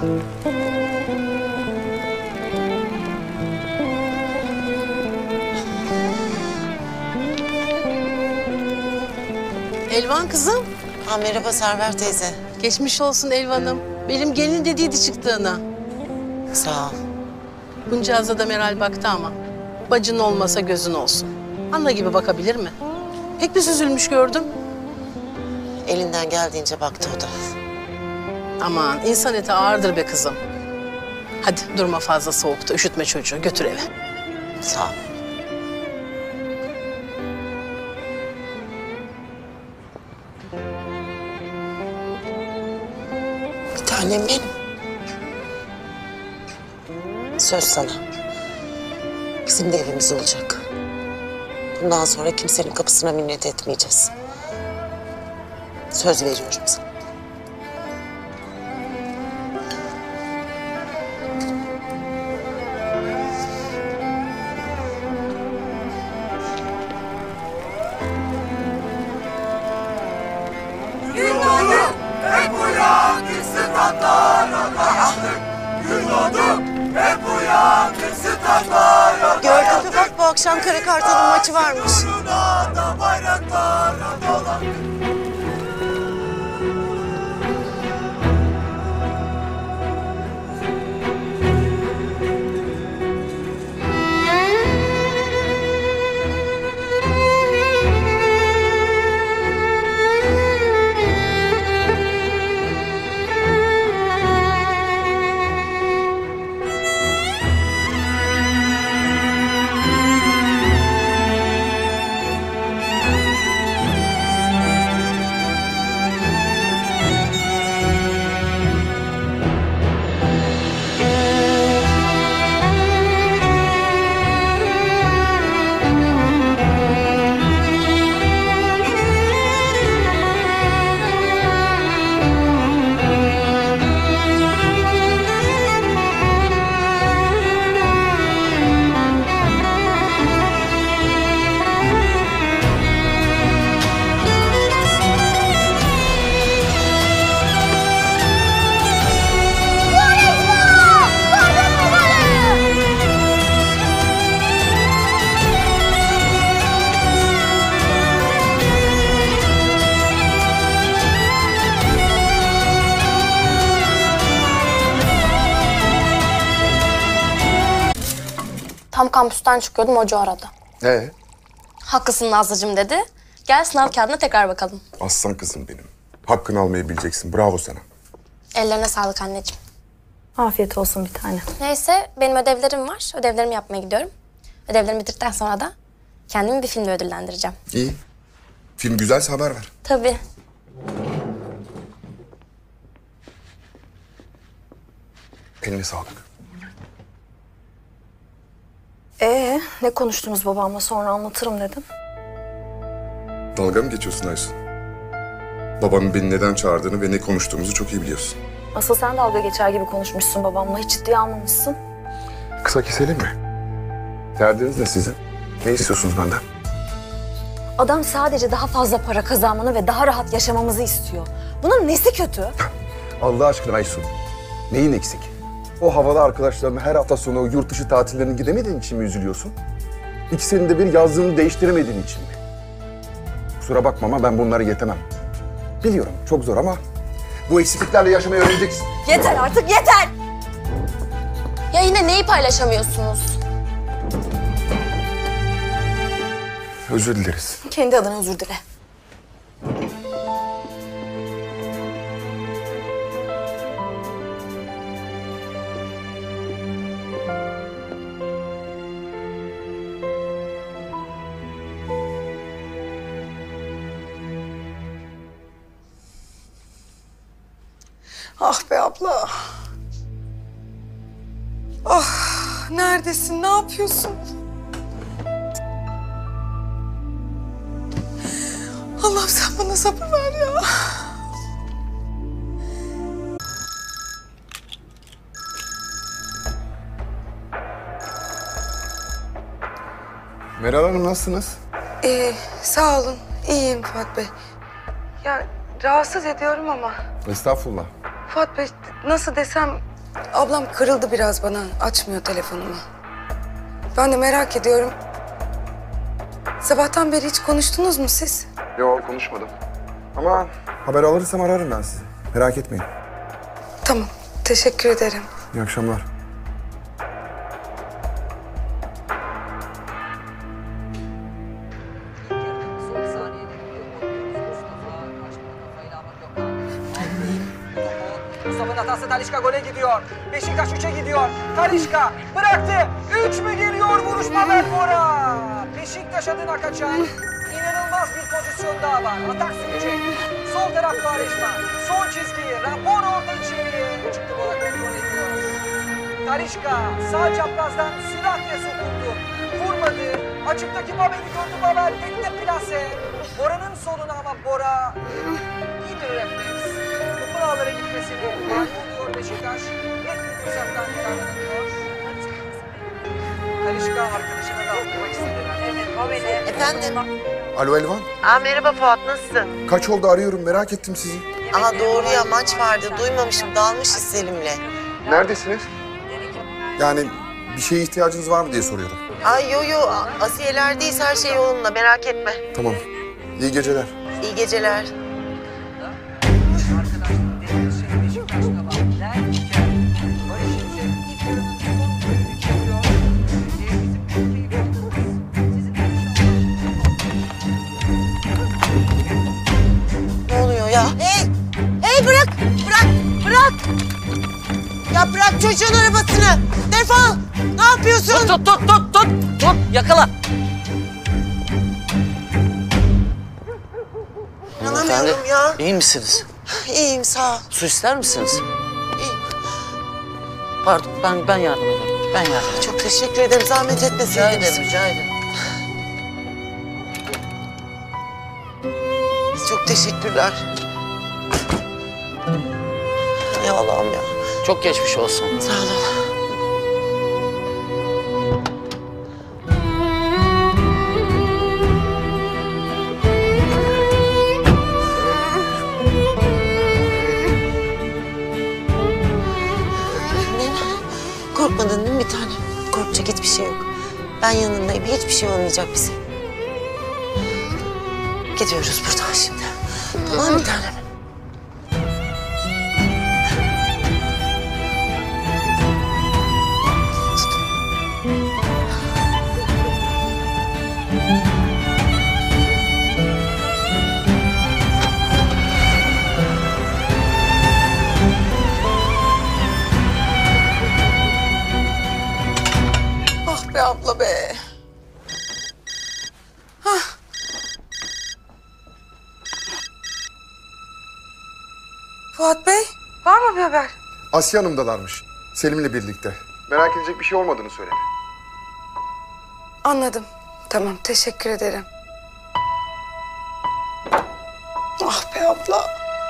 Elvan kızım. Ha, merhaba Server teyze. Geçmiş olsun Elvan'ım. Benim gelin dediydi çıktığına. Sağ ol. Buncağıza da Meral baktı ama. Bacın olmasa gözün olsun. Ana gibi bakabilir mi? Pek bir süzülmüş gördüm. Elinden geldiğince baktı o da. Aman insan eti ağırdır be kızım. Hadi durma fazla soğukta, üşütme çocuğu. Götür eve. Sağ ol. Bir tanem benim. Söz sana. Bizim de evimiz olacak. Bundan sonra kimsenin kapısına minnet etmeyeceğiz. Söz veriyorum sana. Gün doğdu, hep uyandık, statlara dayandık. Gün doğdu, hep uyandık, statlara dayandık. Gördün mü bak, bu akşam Kara Kartal'ın maçı varmış. Uğruna da bayraklara dolandık. Tam kampüsten çıkıyordum, hoca aradı. Haklısın Nazlıcığım dedi. Gel sınav kağıdına tekrar bakalım. Aslan kızım benim. Hakkını almayı bileceksin. Bravo sana. Ellerine sağlık anneciğim. Afiyet olsun bir tane. Neyse benim ödevlerim var. Ödevlerimi yapmaya gidiyorum. Ödevlerimi bitirdikten sonra da kendimi bir filmle ödüllendireceğim. İyi. Film güzelse haber ver. Tabii. Eline sağlık. Ne konuştunuz babamla, sonra anlatırım dedim. Dalga mı geçiyorsun Aysun? Babanın beni neden çağırdığını ve ne konuştuğumuzu çok iyi biliyorsun. Asıl sen dalga geçer gibi konuşmuşsun babamla, hiç ciddiye almamışsın. Kısa keselim mi? Derdiniz ne sizin? Ne istiyorsunuz benden? Adam sadece daha fazla para kazanmanı ve daha rahat yaşamamızı istiyor. Bunun nesi kötü? Allah aşkına Aysun. Neyin eksik? O havalı arkadaşlarına her hafta sonu yurt dışı tatillerine gidemediğin için mi üzülüyorsun? İkisinin de bir yazdığını değiştiremediğin için mi? Kusura bakma ama ben bunları yetemem. Biliyorum çok zor ama bu eksikliklerle yaşamayı öğreneceksin. Yeter artık, yeter! Ya yine neyi paylaşamıyorsunuz? Özür dileriz. Kendi adına özür dile. Ah be abla. Ah, neredesin? Ne yapıyorsun? Allah'ım sen bana sabır ver ya. Meral Hanım nasılsınız? Sağ olun. İyiyim Fuat Bey. Ya rahatsız ediyorum ama. Estağfurullah. Fuat Bey nasıl desem Ablam kırıldı biraz bana. Açmıyor telefonumu. Ben de merak ediyorum. Sabahtan beri hiç konuştunuz mu siz? Yok, konuşmadım. Ama haber alırsam ararım ben sizi. Merak etmeyin. Tamam. Teşekkür ederim. İyi akşamlar. Mustafa'nın hatası, Talisca gole gidiyor. Beşiktaş 3'e gidiyor. Talisca bıraktı. 3 mü geliyor? Vuruş Mabel Bora. Beşiktaş adına kaçan inanılmaz bir pozisyon daha var. Atak sürecek. Sol taraf Quaresma. Sol çizgiyi. Rapor orta içeriye. Çıktı Bora kontrol ediyor. Talisca sağ çaprazdan süratle sokuldu. Vurmadı. Açıktaki Mabel'i gördü Mabel. Tek de plase. Bora'nın soluna ama Bora iyi bir refleks. Topu ağlara gitmesini mani oluyor Beşiktaş. Net bir fırsattan yararlanıyor. Talisca arkadaşına da atmak istedi. Evet, o benim. Efendim? Alo Elvan. Merhaba Fuat, nasılsın? Kaç oldu arıyorum, merak ettim sizi. Doğru ya, maç vardı. Duymamışım, dalmışız Selim'le. Neredesiniz? Yani bir şeye ihtiyacınız var mı diye soruyorum. Yo, Asiyelerdeyiz, her şey yolunda, merak etme. Tamam. İyi geceler. İyi geceler. Ne oluyor ya? Hey bırak! Ya bırak çocuğun arabasını! Defol! Ne yapıyorsun? Tut, yakala. İnanamıyorum ya. İyi misiniz? İyiyim, sağ ol. Su ister misiniz? İyiyim. Pardon, ben yardım ederim. Ben yardım ederim. Çok teşekkür ederim, zahmet etmeseydiniz. Rica ederim. Çok teşekkürler. Ya Allah'ım ya. Çok geçmiş olsun. Sağ olun. Korkmadın değil mi bir tanem? Korkacak hiçbir şey yok. Ben yanındayım. Hiçbir şey olmayacak bize. Gidiyoruz buradan şimdi. Tamam mı bir tanem? Ah be abla be. Fuat Bey, var mı bir haber? Asya Hanım'dalarmış. Selim'le birlikte. Merak edecek bir şey olmadığını söyledi. Anladım. Tamam, teşekkür ederim. Ah be abla.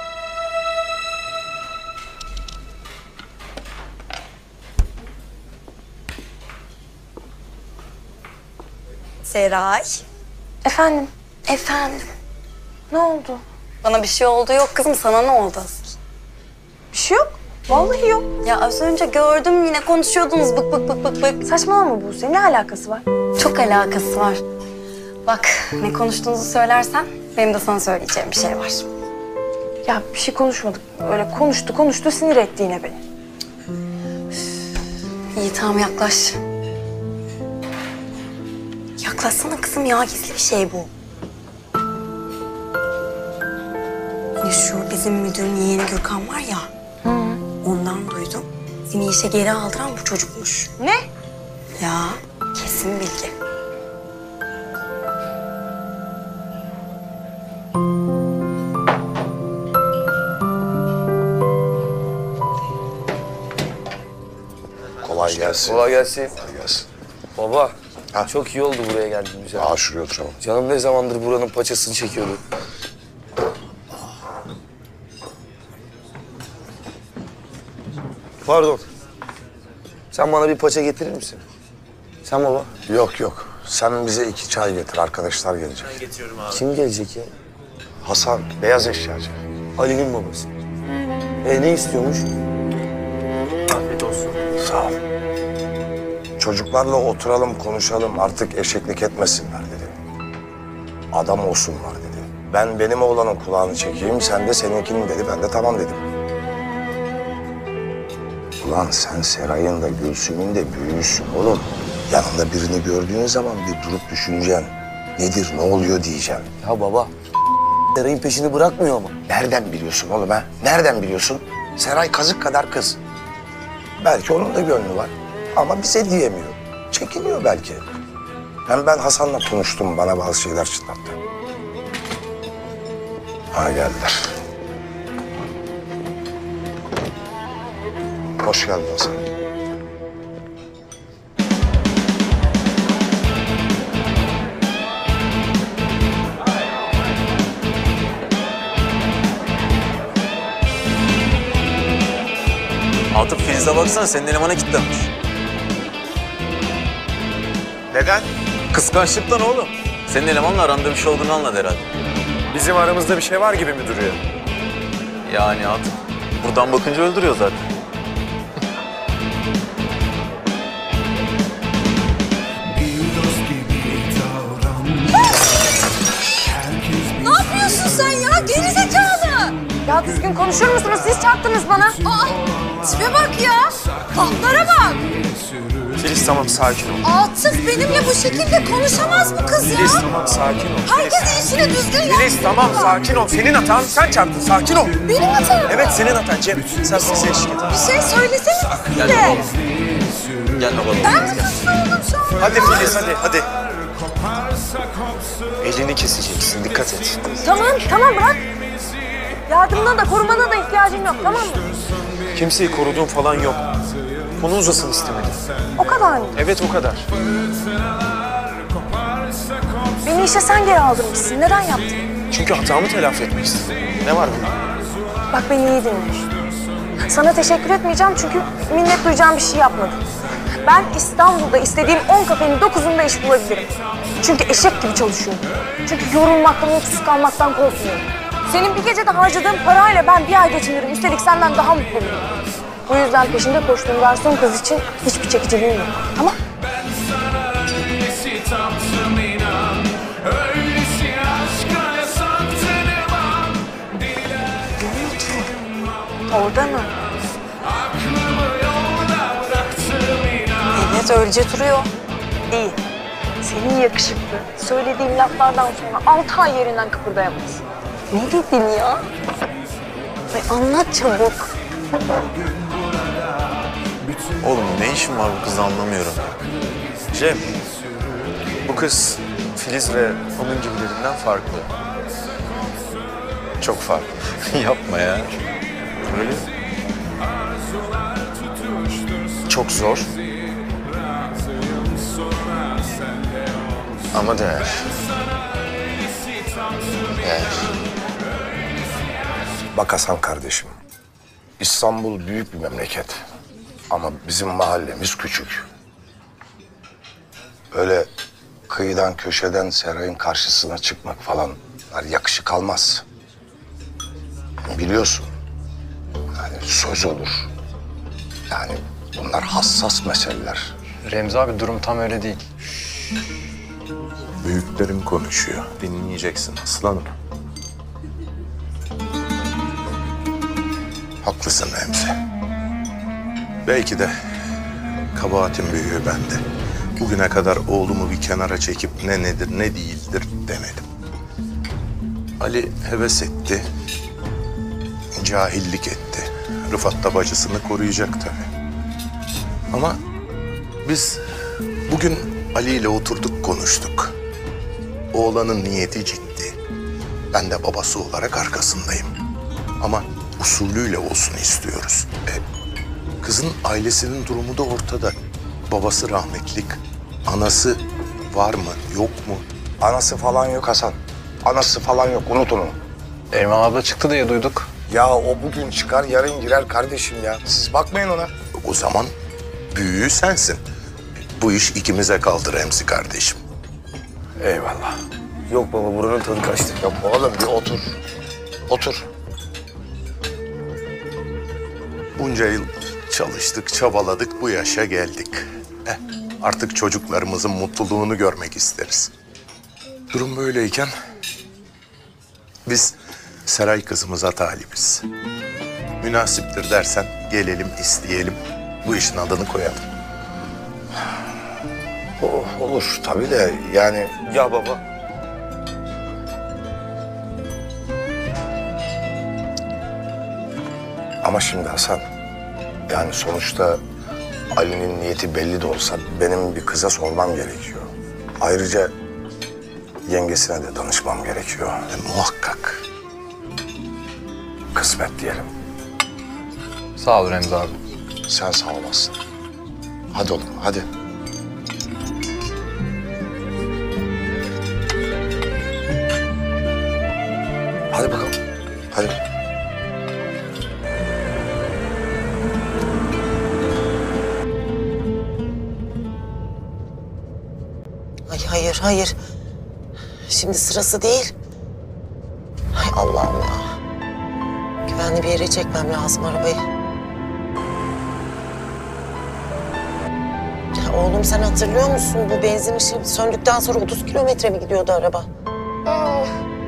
Seray. Efendim? Ne oldu? Bana bir şey oldu yok kızım. Sana ne oldu asıl? Bir şey yok. Vallahi yok. Ya az önce gördüm yine konuşuyordunuz bık. Saçmalama Buse. Ne alakası var? Çok alakası var. Bak ne konuştuğunuzu söylersen benim de sana söyleyeceğim bir şey var. Ya bir şey konuşmadık. Öyle konuştu sinir etti yine beni. İyi tamam yaklaş. Yaklaşsana kızım ya gizli bir şey bu. Ya şu bizim müdürün yeğeni Gürkan var ya. Ondan duydum. Seni işe geri aldıran bu çocukmuş. Ne? Ya kesin bilgi. Kolay gelsin. Kolay gelsin. Kolay gelsin. Baba, Ha? çok iyi oldu buraya geldiğimiz ya. Şuraya oturalım. Canım ne zamandır buranın paçasını çekiyordu. Pardon. Sen bana bir paça getirir misin? Sen baba. Yok. Sen bize 2 çay getir. Arkadaşlar gelecek. Kim gelecek ya? Hasan, beyaz eşyacı. Ali'nin babası. Ne istiyormuş? Sağ ol. Çocuklarla oturalım, konuşalım. Artık eşeklik etmesinler dedi. Adam olsunlar dedi. Ben benim oğlanın kulağını çekeyim, sen de seninkinin dedi. Ben de tamam dedim. Ulan sen Seray'ın da Gülsüm'ün de büyüğüsün oğlum. Yanında birini gördüğün zaman bir durup düşüneceksin. Nedir, ne oluyor diyeceksin. Ya baba, Seray'ın peşini bırakmıyor mu? Nereden biliyorsun oğlum ha? Nereden biliyorsun? Seray kazık kadar kız. Belki onun da gönlü var ama bize diyemiyor. Çekiniyor belki. Hem ben Hasan'la konuştum, bana bazı şeyler çıtlattı. Ha geldiler. Hoş geldin Hasan. Atıf Filiz'e baksana senin elemana kilitlenmiş. Neden? Kıskançlıktan oğlum. Senin elemanla aranda bir şey olduğunu anladı herhalde. Bizim aramızda bir şey var gibi mi duruyor? Yani Atıf buradan bakınca öldürüyor zaten. Ne yapıyorsun sen ya? Gerizekalı! Ya düzgün konuşur musunuz? Siz çarptınız bana. Aa, tipe bak ya. Laflara bak. Filiz tamam sakin ol. Atıf benimle bu şekilde konuşamaz bu kız ya. Filiz tamam sakin ol. Herkes işine düzgün yap. Filiz tamam sakin ol. Senin hatan, sen çarptın, sakin ol. Benim hatam. Evet senin hatan Cem. Sen bize eşlik et. Bir şey söylesene Gel de. bakalım. Gel bakalım. Ben mi suçlu oldum şu an? Hadi Filiz hadi. Elini keseceksin, dikkat et. Tamam bırak. Yardımına da korumana da ihtiyacım yok, tamam mı? Kimseyi koruduğun falan yok. Konu uzasın istemedim. O kadar mı? Evet o kadar. Beni işe sen geri aldırmışsın. Neden yaptın? Çünkü hatamı telafi etmek istedim. Ne var bunda? Bak beni iyi dinle. Sana teşekkür etmeyeceğim çünkü minnet duyacağım bir şey yapmadım. Ben İstanbul'da istediğim 10 kafenin 9'unda iş bulabilirim. Çünkü eşek gibi çalışıyorum. Çünkü yorulmaktan, mutsuz kalmaktan korkmuyorum. Senin bir gecede harcadığın parayla ben bir ay geçinirim. Üstelik senden daha mutlu olurum. Bu yüzden peşinde koştuğum garson kız için hiçbir çekiciliğim yok. Tamam? Orada mı? Evet öylece duruyor. İyi. Senin yakışıklı. Söylediğim laflardan sonra 6 ay yerinden kıpırdayamaz. Ne dedin ya? Ay anlat çabuk. Oğlum ne işin var bu kızla anlamıyorum. Cem, bu kız Filiz ve onun gibilerinden farklı. Çok farklı. Yapma ya. Öyle. Çok zor. Ama değer. Değer. Bak Hasan kardeşim, İstanbul büyük bir memleket. Ama bizim mahallemiz küçük. Öyle kıyıdan köşeden Seray'ın karşısına çıkmak falan yakışık almaz. Biliyorsun, yani söz olur. Yani bunlar hassas meseleler. Remzi abi durum tam öyle değil. Büyüklerin konuşuyor. Dinleyeceksin aslanım. Haklısın Remzi. Belki de kabahatin büyüğü bende. Bugüne kadar oğlumu bir kenara çekip ne nedir ne değildir demedim. Ali heves etti, cahillik etti. Rıfat da bacısını koruyacak tabii. Ama biz bugün Ali ile oturduk konuştuk. Oğlanın niyeti ciddi. Ben de babası olarak arkasındayım. Ama usulüyle olsun istiyoruz. Kızın ailesinin durumu da ortada. Babası rahmetlik. Anası var mı, yok mu? Anası falan yok Hasan. Anası falan yok, unut onu. Erman abla çıktı diye duyduk. Ya o bugün çıkar, yarın girer kardeşim ya. Siz bakmayın ona. O zaman büyüğü sensin. Bu iş ikimize kaldı Remzi kardeşim. Eyvallah. Yok baba, buranın tadı kaçtı. Yok oğlum, bir otur. Otur. Bunca yıl Çalıştık, çabaladık, bu yaşa geldik. Artık çocuklarımızın mutluluğunu görmek isteriz. Durum böyleyken biz Seray kızımıza talibiz. Münasiptir dersen gelelim, isteyelim, bu işin adını koyalım. Olur tabii de yani... Ya baba. Ama şimdi Hasan, yani sonuçta Ali'nin niyeti belli de olsa benim bir kıza sormam gerekiyor. Ayrıca yengesine de danışmam gerekiyor. Muhakkak. Kısmet diyelim. Sağ ol Remzi abi. Sen sağ olasın. Hadi oğlum, hadi. Hadi bakalım, hadi. Ay hayır, hayır. Şimdi sırası değil. Ay Allah'ım ya. Güvenli bir yere çekmem lazım arabayı. Ya oğlum sen hatırlıyor musun? Bu benzin ışığı söndükten sonra 30 kilometre mi gidiyordu araba? Ha?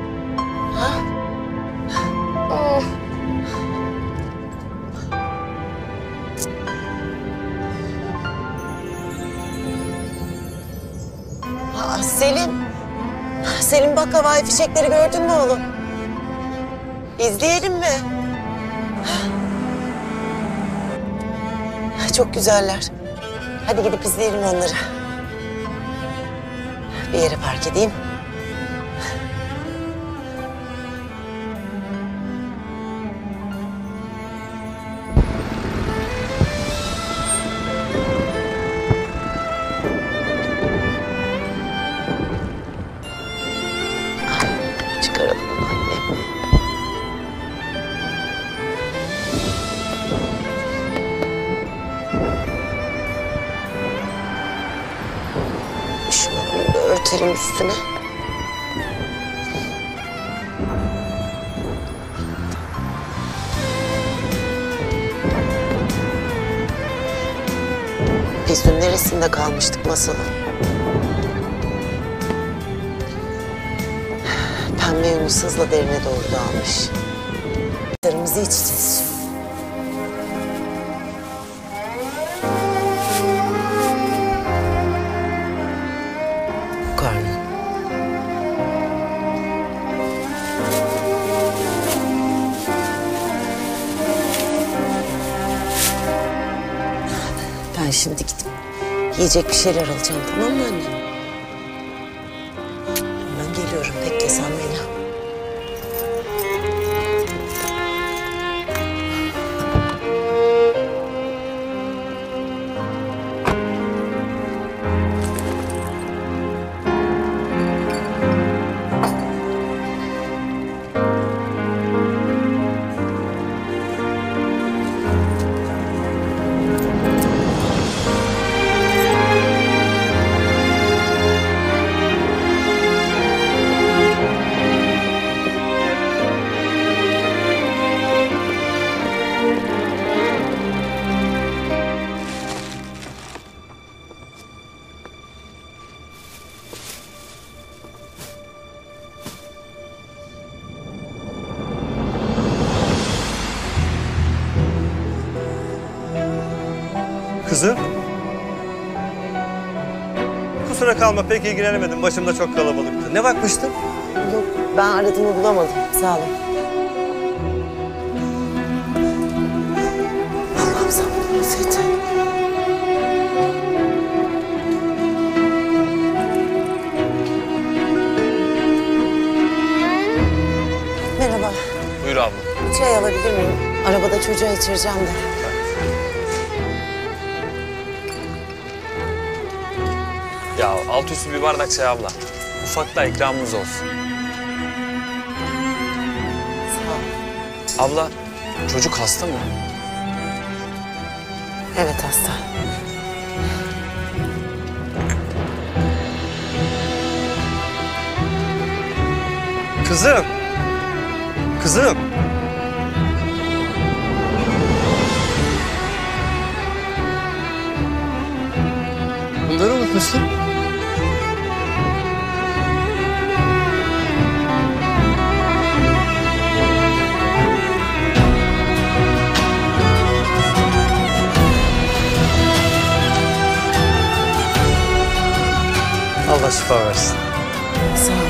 Aa, Selim. Selim bak havai fişekleri gördün mü oğlum? İzleyelim mi? Çok güzeller. Hadi gidip izleyelim onları. Bir yere park edeyim. Çıkaralım bunu anne. Şunu böyle örtelim üstüne. Biz dün neresinde kalmıştık masalın? Pembe Yunus hızla derine doğru dağılmış. Sarımızı içeceğiz. Karnı. Ben şimdi gidip yiyecek bir şeyler alacağım, tamam mı anne? Ben geliyorum, bekle sen beni. Kızım. Kusura kalma pek ilgilenemedim. Başımda çok kalabalıktı. Ne bakmıştın? Yok, ben aradığımı bulamadım. Sağ olun. Allah'ım sen bunu affet. Merhaba. Buyur abla. Çay alabilir miyim? Arabada çocuğa içireceğim de. Ya alt üstü bir bardak çay abla. Ufak da ikramımız olsun. Sağ ol. Abla, çocuk hasta mı? Evet hasta. Kızım. Kızım. Bunları unutmuşsun. Allah şifa versin. Sağ ol.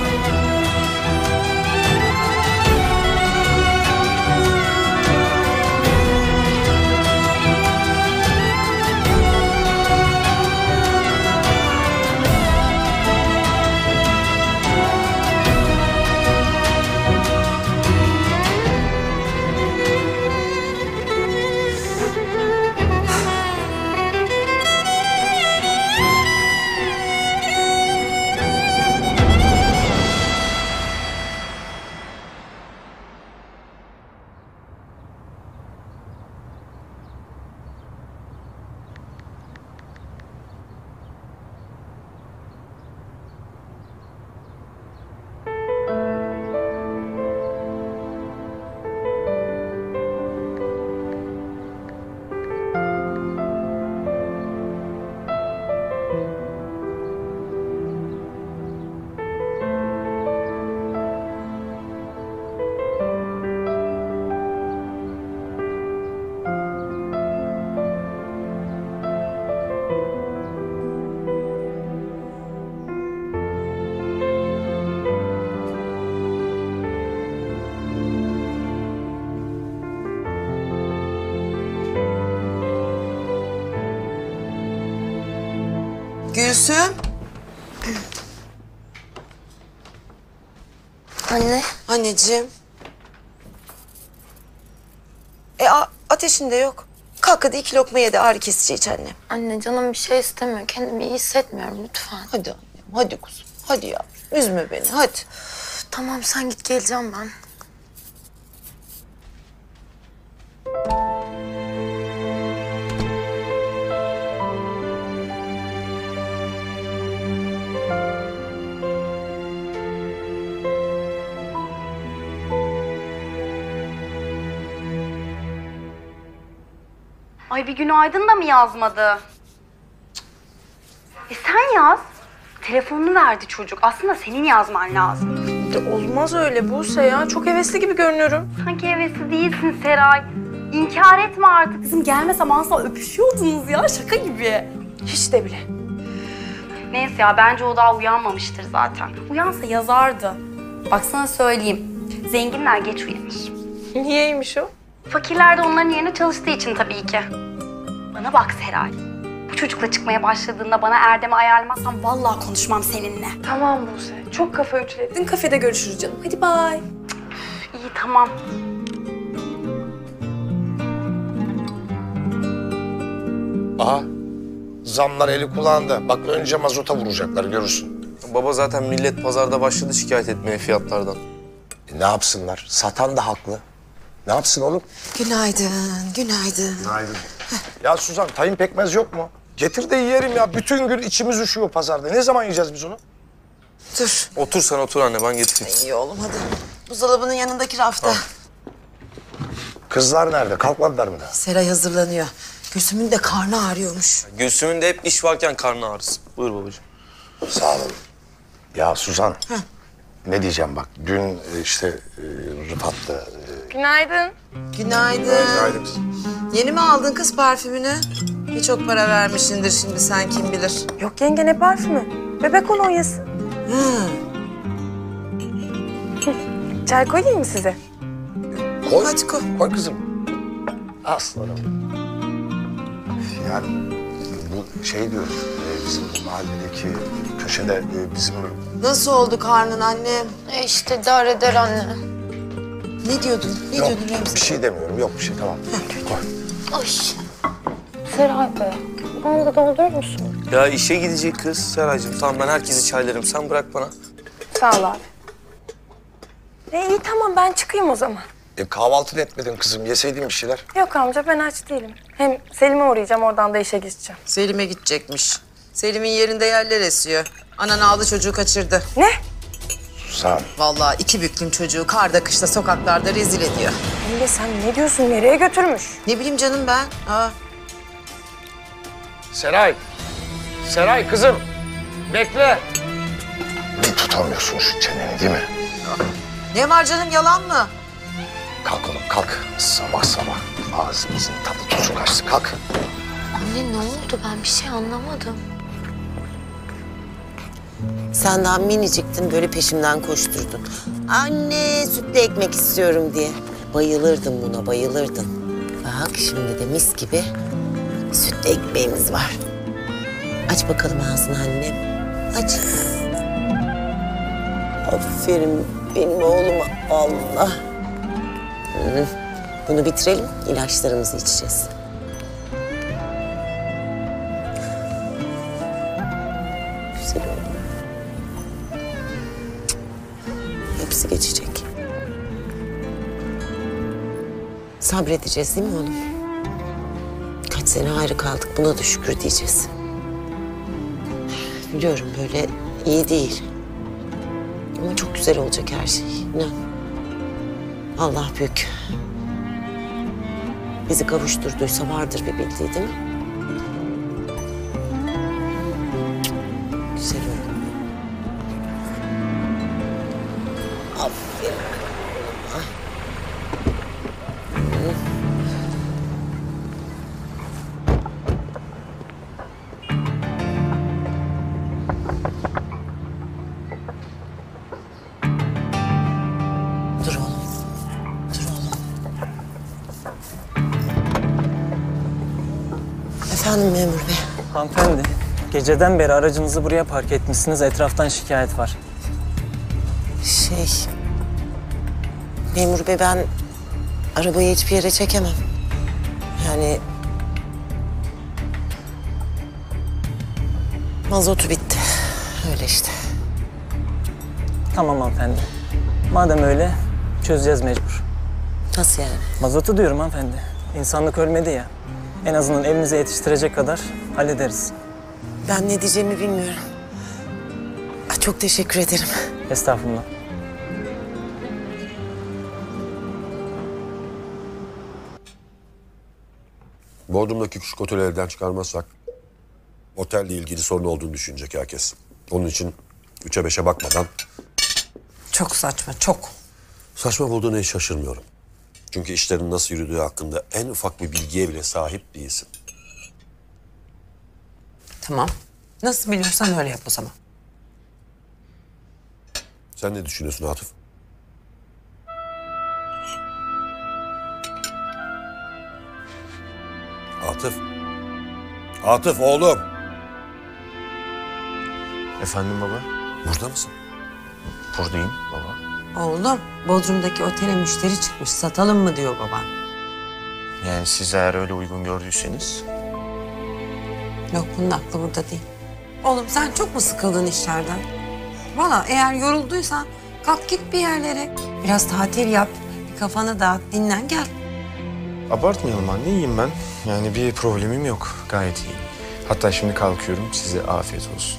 Gülsüm. Anne. Anneciğim. Ateşin de yok. Kalk hadi 2 lokma ye de ağrı kesici iç annem. Anne canım bir şey istemiyor. Kendimi iyi hissetmiyorum lütfen. Hadi annem, hadi kuzum. Hadi ya. Üzme beni, hadi. Tamam sen git geleceğim ben. Ay bir günaydın da mı yazmadı? Sen yaz. Telefonunu verdi çocuk. Aslında senin yazman lazım. Olmaz öyle Buse ya. Çok hevesli gibi görünüyorum. Sanki hevesli değilsin Seray. İnkar etme artık. Kızım gelmesem asla öpüşüyordunuz ya. Şaka gibi. Hiç de bile. Neyse ya bence o daha uyanmamıştır zaten. Uyansa yazardı. Bak sana söyleyeyim. Zenginler geç uyanır. Niyeymiş o? Fakirler de onların yerine çalıştığı için tabii ki. Bana bak Seray. Bu çocukla çıkmaya başladığında bana Erdem'i ayarlamazsan vallahi konuşmam seninle. Tamam Buse. Çok kafa ütülettin. Kafede görüşürüz canım. Hadi bye. İyi tamam. Aha. Zamlar eli kulağında. Bak önce mazota vuracaklar görürsün. Baba zaten millet pazarda başladı şikayet etmeye fiyatlardan. Ne yapsınlar? Satan da haklı. Ne yapsın oğlum? Günaydın, günaydın. Günaydın. Ya Suzan, tayin pekmez yok mu? Getir de yiyelim ya. Bütün gün içimiz üşüyor pazarda. Ne zaman yiyeceğiz biz onu? Dur. Otur sen otur anne ben getireyim. İyi oğlum hadi. Buzdolabının yanındaki rafta. Ha. Kızlar nerede? Kalkmadılar mı da? Seray hazırlanıyor. Gülsüm'ün de karnı ağrıyormuş. Gülsüm'ün de hep iş varken karnı ağrısın. Buyur babacığım. Sağ olun. Ya Suzan, ne diyeceğim bak. Dün işte Rıfat'la... Günaydın. Günaydın. Günaydın kızım. Yeni mi aldın kız parfümünü? Bir çok para vermişsindir şimdi sen kim bilir. Yok yenge ne parfümü? Bebek kolonyası. Çay koyayım mı size? Koy. Hadi koy. Koy kızım. Aslanım. Yani bu şey diyorum, bizim mahalledeki köşede bizim... Nasıl oldu karnın annem? İşte idare eder anne. Ne diyordun? Ne Yok, diyordun Remzi? bir şey demiyorum. Yok bir şey, tamam. Koy. Ay. Seray be. Onu da doldurur musun? Ya işe gidecek kız Seraycığım. Tamam ben herkesi çaylarım. Sen bırak bana. Sağ ol abi. İyi tamam ben çıkayım o zaman. Kahvaltı da etmedin kızım. Yeseydin bir şeyler. Yok amca ben aç değilim. Hem Selim'e uğrayacağım oradan da işe gideceğim. Selim'e gidecekmiş. Selim'in yerinde yerler esiyor. Anan aldı çocuğu kaçırdı. Ne? Suzan. Vallahi 2 büklüm çocuğu karda kışta sokaklarda rezil ediyor. Yenge sen ne diyorsun? Nereye götürmüş? Ne bileyim canım ben. Seray. Seray kızım, bekle. Bir tutamıyorsun şu çeneni değil mi? Ne var canım, yalan mı? Kalk oğlum kalk. Sabah sabah ağzımızın tadı tuzu kaçtı. Kalk. Anne ne oldu? Ben bir şey anlamadım. Sen daha miniciktin, böyle peşimden koşturdun. Anne, sütlü ekmek istiyorum diye. Bayılırdın buna, bayılırdın. Bak şimdi de mis gibi sütlü ekmeğimiz var. Aç bakalım ağzını annem. Aç. Aferin benim oğluma. Allah. Bunu bitirelim, ilaçlarımızı içeceğiz. Güzel oldu. Hepsi geçecek. Sabredeceğiz değil mi oğlum? Kaç sene ayrı kaldık, buna da şükür diyeceğiz. Biliyorum böyle iyi değil. Ama çok güzel olacak her şey, inan. Allah büyük. Bizi kavuşturduysa vardır bir bildiği değil mi? Güzel oldu. Aferin. Dur oğlum. Dur oğlum. Efendim memur bey. Hanımefendi, geceden beri aracınızı buraya park etmişsiniz. Etraftan şikayet var. Memur bey, ben arabayı hiçbir yere çekemem. Yani mazotu bitti. Öyle işte. Tamam hanımefendi. Madem öyle, çözeceğiz mecbur. Nasıl yani? Mazotu diyorum hanımefendi. İnsanlık ölmedi ya. En azından evinize yetiştirecek kadar hallederiz. Ben ne diyeceğimi bilmiyorum. Çok teşekkür ederim. Estağfurullah. Bodrum'daki küçük oteli evden çıkarmazsak otelle ilgili sorun olduğunu düşünecek herkes. Onun için 3'e 5'e bakmadan... Çok saçma, çok. Saçma bulduğuna hiç şaşırmıyorum. Çünkü işlerin nasıl yürüdüğü hakkında en ufak bir bilgiye bile sahip değilsin. Tamam. Nasıl biliyorsan öyle yap o zaman. Sen ne düşünüyorsun Atıf? Atıf. Atıf oğlum. Efendim baba? Burada mısın? Buradayım baba. Oğlum, Bodrum'daki otele müşteri çıkmış. Satalım mı diyor baban. Yani siz eğer öyle uygun gördüyseniz. Yok, bunun aklı burada değil. Oğlum sen çok mu sıkıldın işlerden? Valla eğer yorulduysan kalk git bir yerlere. Biraz tatil yap, bir kafanı dağıt, dinlen gel. Abartmayalım anne, iyiyim ben. Yani bir problemim yok, gayet iyiyim. Hatta şimdi kalkıyorum, size afiyet olsun.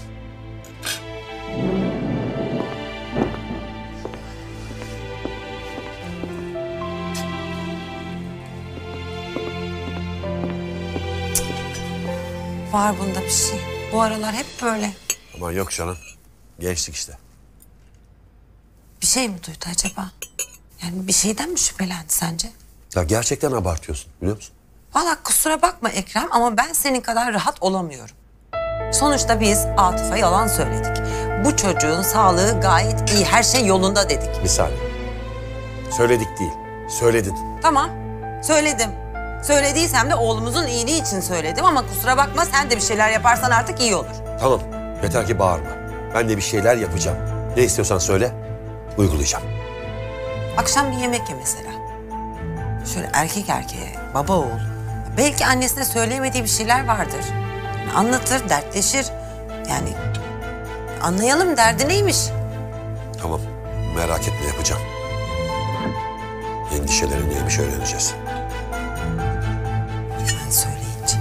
Var bunda bir şey. Bu aralar hep böyle. Aman yok canım. Gençlik işte. Bir şey mi duydu acaba? Yani bir şeyden mi şüphelendi sence? Ya gerçekten abartıyorsun biliyor musun? Valla kusura bakma Ekrem ama ben senin kadar rahat olamıyorum. Sonuçta biz Atıf'a yalan söyledik. Bu çocuğun sağlığı gayet iyi, her şey yolunda dedik. Bir saniye. Söyledik değil, söyledin. Tamam, söyledim. Söylediysem de oğlumuzun iyiliği için söyledim ama kusura bakma sen de bir şeyler yaparsan artık iyi olur. Tamam, yeter ki bağırma. Ben de bir şeyler yapacağım. Ne istiyorsan söyle, uygulayacağım. Akşam bir yemek ye mesela. Şöyle erkek erkeğe, baba oğul. Belki annesine söyleyemediği bir şeyler vardır. Anlatır, dertleşir. Yani anlayalım derdi neymiş. Tamam, merak etme yapacağım. Endişelerin neymiş öğreneceğiz. Ben söyleyince.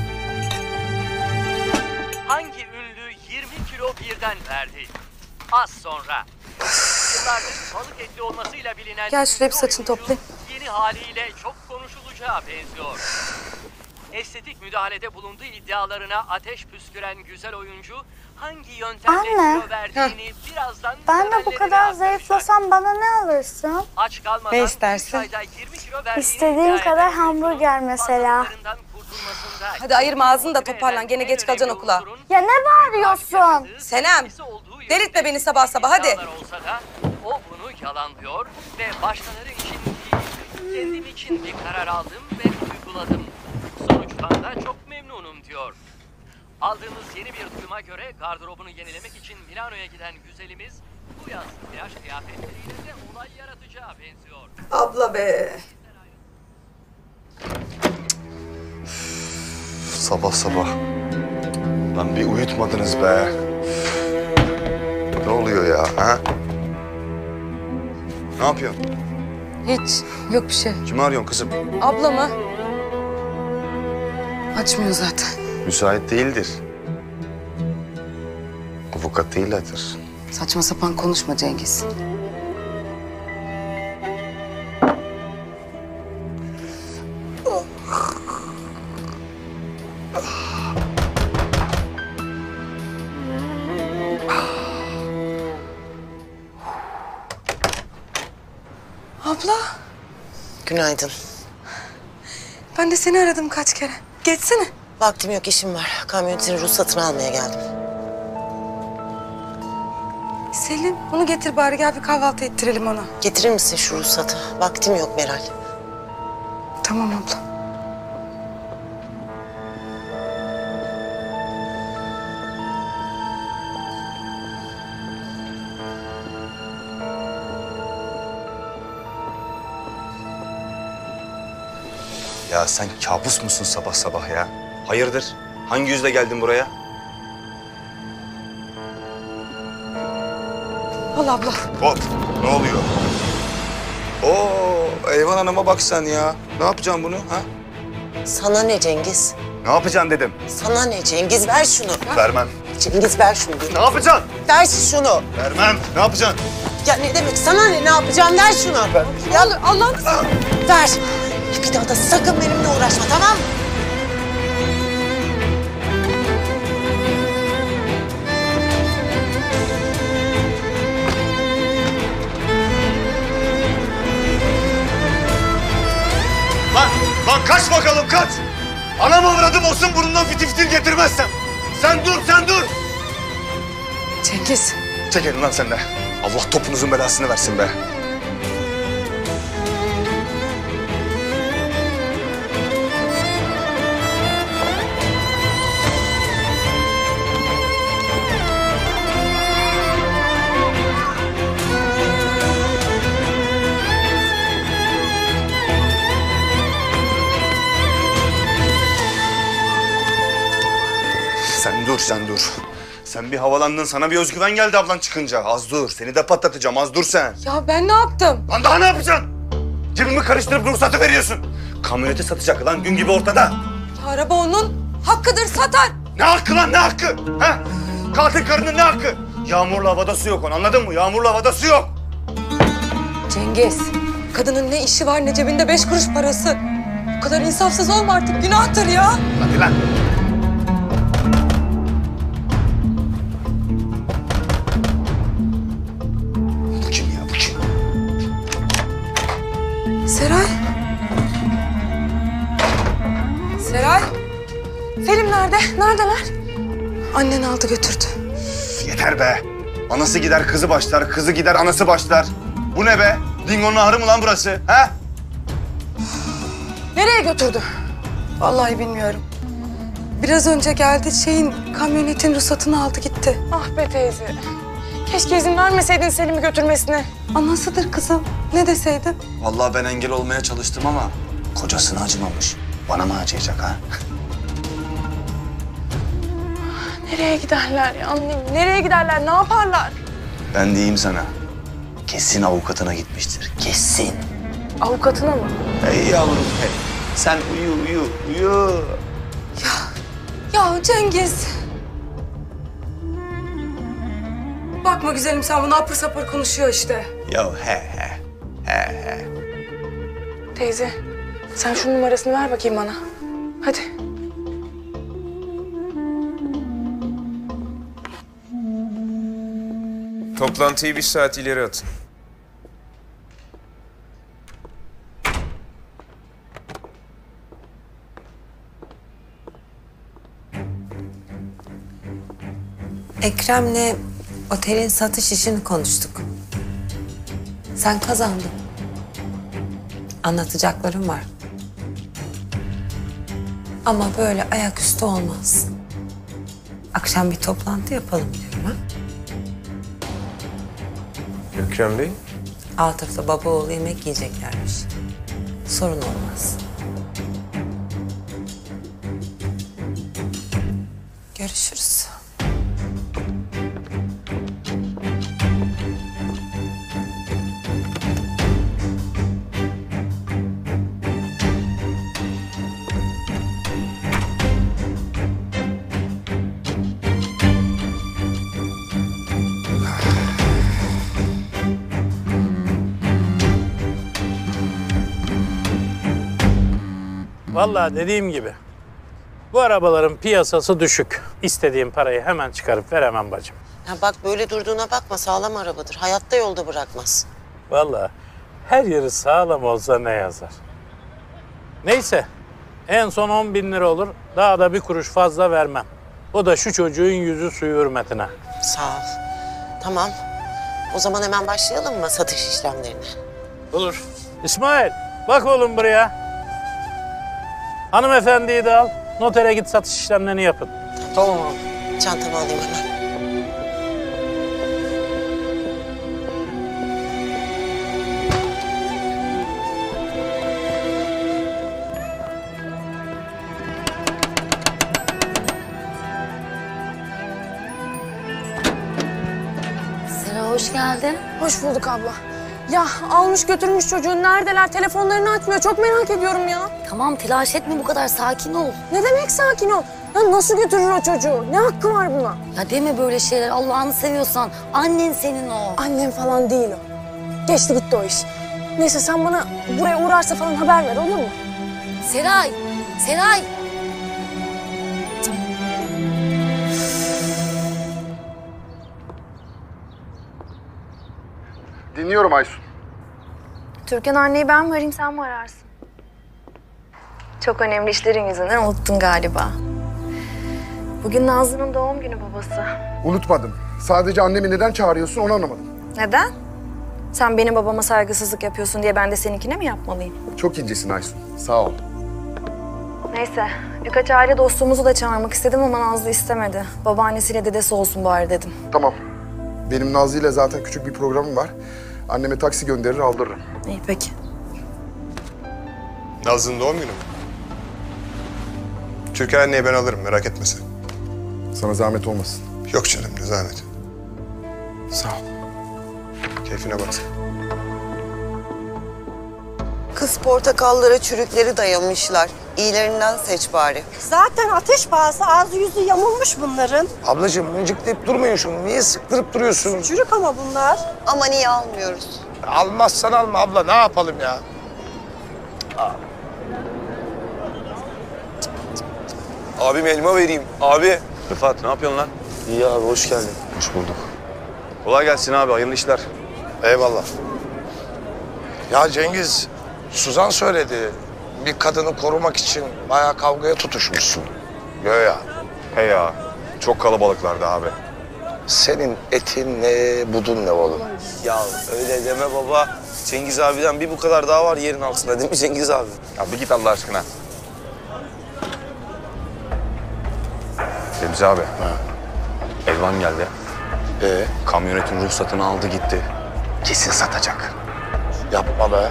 Hangi ünlü 20 kilo birden verdi? Az sonra. Yıllardır balık etli olmasıyla bilinen... Gel şuraya bir saçını topla. Yeni haliyle çok konuşulacağı benziyor. estetik müdahalede bulunduğu iddialarına ateş püsküren güzel oyuncu hangi yöntemle Anne. kilo verdiğini birazdan Ben de bu kadar zayıflasam bana ne alırsın? aç kalmadan Ne istersin? 3 ayda 20 kilo verdiğini İstediğin kadar hamburger mesela. Hadi ayırma ağzını da toparlan. Gene geç kalacaksın okula. Ya ne bağırıyorsun? Senem, delirtme beni sabah sabah hadi. olsa da o bunu yalanlıyor ve başkaları için değil, kendim için bir karar aldım ve uyguladım. Sonuçtan da çok memnunum diyor. Aldığımız yeni bir duyuma göre gardırobunu yenilemek için Milano'ya giden güzelimiz bu yaz plaj kıyafetleriyle de olay yaratacağı benziyor. Abla be. Sabah sabah. Lan bir uyutmadınız be. Ne oluyor ya ha? Ne yapıyorsun? Hiç, yok bir şey. Kimi arıyorsun kızım? Abla mı? Açmıyor zaten. Müsait değildir. Avukatıyladır. Saçma sapan konuşma Cengiz. Abla, Günaydın. ben de seni aradım kaç kere. Geçsene. Vaktim yok, işim var. Kamyonetin ruhsatını almaya geldim. Selim, bunu getir bari gel bir kahvaltı ettirelim ona. Getirir misin şu ruhsatı? Vaktim yok Meral. Tamam abla. Ya sen kabus musun sabah sabah ya? Hayırdır? Hangi yüzle geldin buraya? Al abla. Hop, ne oluyor? Oo, Eyvan Hanım'a bak sen ya. Ne yapacaksın bunu ha? Sana ne Cengiz? Ne yapacaksın dedim. Sana ne Cengiz? Ver şunu. Vermem. Cengiz ver şunu. Ne yapacaksın? Ver şunu. Vermem. Ne yapacaksın? Ya ne demek? Sana ne? Ne yapacağım? Ver şunu. Ya Allah'ını ver. Bir daha da sakın benimle uğraşma, tamam mı? Lan kaç bakalım kaç. Anam avradım olsun burnundan fitil fitil getirmezsem. Sen dur sen dur. Cengiz. Çekelim lan sen de. Allah topunuzun belasını versin be. Sen dur, sen dur. Sen bir havalandın, sana bir özgüven geldi ablan çıkınca. Az dur, seni de patlatacağım, az dur sen. Ya ben ne yaptım? Lan daha ne yapacaksın? Cebimi karıştırıp ruhsatı veriyorsun. Kamyoneti satacak lan, gün gibi ortada. Ya araba onun, hakkıdır satar. Ne hakkı lan, ne hakkı? Ha? Katil karının ne hakkı? Yağmurlu havada su yok, onu anladın mı? Yağmurlu havada su yok. Cengiz, kadının ne işi var ne cebinde 5 kuruş parası. Bu kadar insafsız olma artık, günahtır ya. Hadi lan. Bu kim ya, bu kim? Seray. Seray. Selim nerede? Neredeler? Annen aldı götürdü. Yeter be. Anası gider kızı başlar, kızı gider anası başlar. Bu ne be? Dingo'nun ahırı mı lan burası? Ha? Nereye götürdü? Vallahi bilmiyorum. Biraz önce geldi kamyonetin ruhsatını aldı gitti. Ah be teyze. Keşke izin vermeseydin Selim'i götürmesine. Anasıdır kızım. Ne deseydim? Vallahi ben engel olmaya çalıştım ama kocasına acımamış. Bana mı acıyacak ha? Nereye giderler ya annem? Nereye giderler? Ne yaparlar? Ben diyeyim sana. Kesin avukatına gitmiştir. Kesin. Avukatına mı? Hey yavrum hey. Sen uyu. Ya Cengiz. Bakma güzelim sen bunu apır sapır konuşuyor işte. Ya he. Teyze sen şunun numarasını ver bakayım bana. Hadi. Toplantıyı 1 saat ileri atın. Ekrem'le otelin satış işini konuştuk. Sen kazandın. Anlatacaklarım var. Ama böyle ayaküstü olmaz. Akşam bir toplantı yapalım diyorum ha. Ekrem Bey? Atıf'la baba oğlu yemek yiyeceklermiş. Sorun olmaz. Görüşürüz. Vallahi dediğim gibi bu arabaların piyasası düşük. İstediğim parayı hemen çıkarıp veremem bacım. Ya bak böyle durduğuna bakma, sağlam arabadır. Hayatta yolda bırakmaz. Vallahi her yeri sağlam olsa ne yazar. Neyse en son 10.000 lira olur. Daha da bir kuruş fazla vermem. O da şu çocuğun yüzü suyu hürmetine. Sağ ol. Tamam. O zaman hemen başlayalım mı satış işlemlerine? Olur. İsmail bak oğlum buraya. Hanımefendiyi de al. Notere git satış işlemlerini yapın. Tamam abi. Çantamı alayım hemen. Sera hoş geldin. Hoş bulduk abla. Ya almış götürmüş çocuğu. Neredeler? Telefonlarını açmıyor. Çok merak ediyorum ya. Tamam telaş etme bu kadar sakin ol. Ne demek sakin ol? Ya nasıl götürür o çocuğu? Ne hakkı var buna? Ya deme böyle şeyler Allah'ını seviyorsan. Annen senin o. Annem falan değil o. Geçti gitti o iş. Neyse sen bana buraya uğrarsa falan haber ver olur mu? Seray, Seray. Dinliyorum Aysun. Türkan anneyi ben mi arayayım sen mi ararsın? Çok önemli işlerin yüzünden unuttun galiba. Bugün Nazlı'nın doğum günü babası. Unutmadım. Sadece annemi neden çağırıyorsun onu anlamadım. Neden? Sen benim babama saygısızlık yapıyorsun diye ben de seninkine mi yapmalıyım? Çok incesin Aysun. Sağ ol. Neyse, birkaç aile dostumuzu da çağırmak istedim ama Nazlı istemedi. Babaannesiyle dedesi olsun bari dedim. Tamam. Benim Nazlı ile zaten küçük bir programım var. Anneme taksi gönderir aldırırım. İyi peki. Nazlı'nın doğum günü mü? Türkan anneyi ben alırım merak etme sen. Sana zahmet olmasın. Yok canım ne zahmet. Sağ ol. Keyfine bak sen. Kız portakallara çürükleri dayamışlar. İyilerinden seç bari. Zaten ateş pahası ağzı yüzü yamulmuş bunların. Ablacığım mıncıklayıp durmayın şunu. Niye sıktırıp duruyorsun? Çürük ama bunlar. Ama niye almıyoruz? Almazsan alma abla. Ne yapalım ya? Abim elma vereyim. Abi. Rıfat ne yapıyorsun lan? İyi abi hoş geldin. Hoş bulduk. Kolay gelsin abi hayırlı işler. Eyvallah. Ya Cengiz, Suzan söyledi. Bir kadını korumak için bayağı kavgaya tutuşmuşsun. Göya. He ya. Çok kalabalıklardı abi. Senin etin ne, budun ne oğlum? Ya öyle deme baba. Cengiz abiden bir bu kadar daha var yerin altında değil mi Cengiz abi? Ya bir git Allah aşkına. Remzi abi. Elvan geldi. Kamyonetin ruhsatını aldı gitti. Kesin satacak. Yapma be.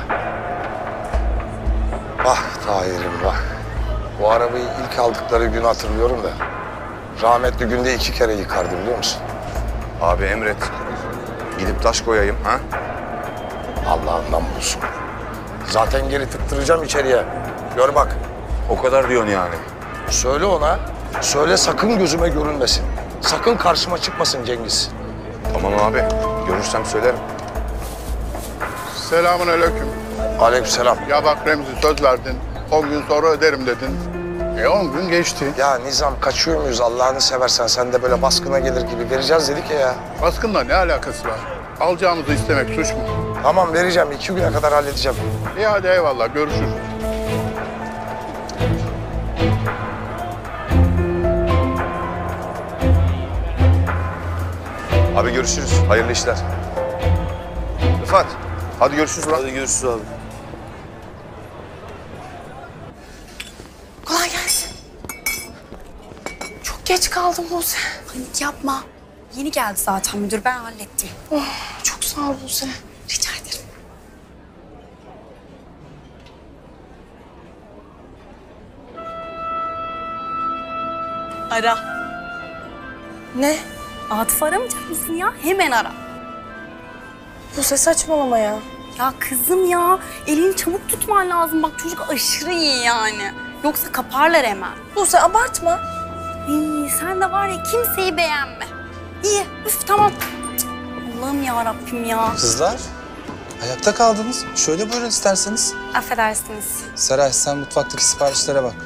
Vah Tahir'im vah. Bu arabayı ilk aldıkları günü hatırlıyorum da. Rahmetli günde 2 kere yıkardı biliyor musun? Abi emret. Gidip taş koyayım ha? Allah'ından bulsun. Zaten geri tıktıracağım içeriye. Gör bak. O kadar diyorsun yani. Söyle ona. Söyle sakın gözüme görünmesin. Sakın karşıma çıkmasın Cengiz. Tamam abi. Görürsem söylerim. Selamünaleyküm. Aleykümselam. Ya bak Remzi söz verdin. 10 gün sonra öderim dedin. 10 gün geçti. Ya Nizam kaçıyor muyuz Allah'ını seversen? Sen de böyle baskına gelir gibi vereceğiz dedik ya. Baskınla ne alakası var? Alacağımızı istemek suç mu? Tamam vereceğim. 2 güne kadar halledeceğim. İyi hadi eyvallah görüşürüz. Abi görüşürüz. Hayırlı işler. Rıfat, hadi görüşürüz lan. Hadi görüşürüz abi. Kolay gelsin. Çok geç kaldım Buse. Panik yapma. Yeni geldi zaten müdür. Ben hallettim. Oh, çok sağ ol Buse. Rica ederim. Ara. Ne? Atıf aramayacak mısın ya? Hemen ara. Buse saçmalama ya. Ya kızım ya, elini çabuk tutman lazım. Bak çocuk aşırı iyi yani. Yoksa kaparlar hemen. Buse abartma. Sen de var ya kimseyi beğenme. İyi, üf tamam. Cık, Allah'ım ya Rabbim ya. Kızlar, ayakta kaldınız. Şöyle buyurun isterseniz. Affedersiniz. Seray, sen mutfaktaki siparişlere bak.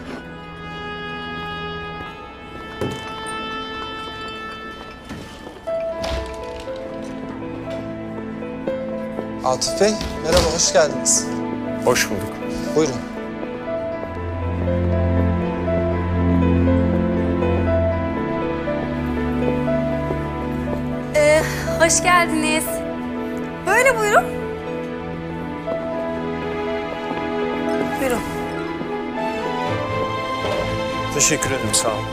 Atıf Bey, merhaba, hoş geldiniz. Hoş bulduk. Buyurun. Hoş geldiniz. Böyle buyurun. Buyurun. Teşekkür ederim, sağ olun.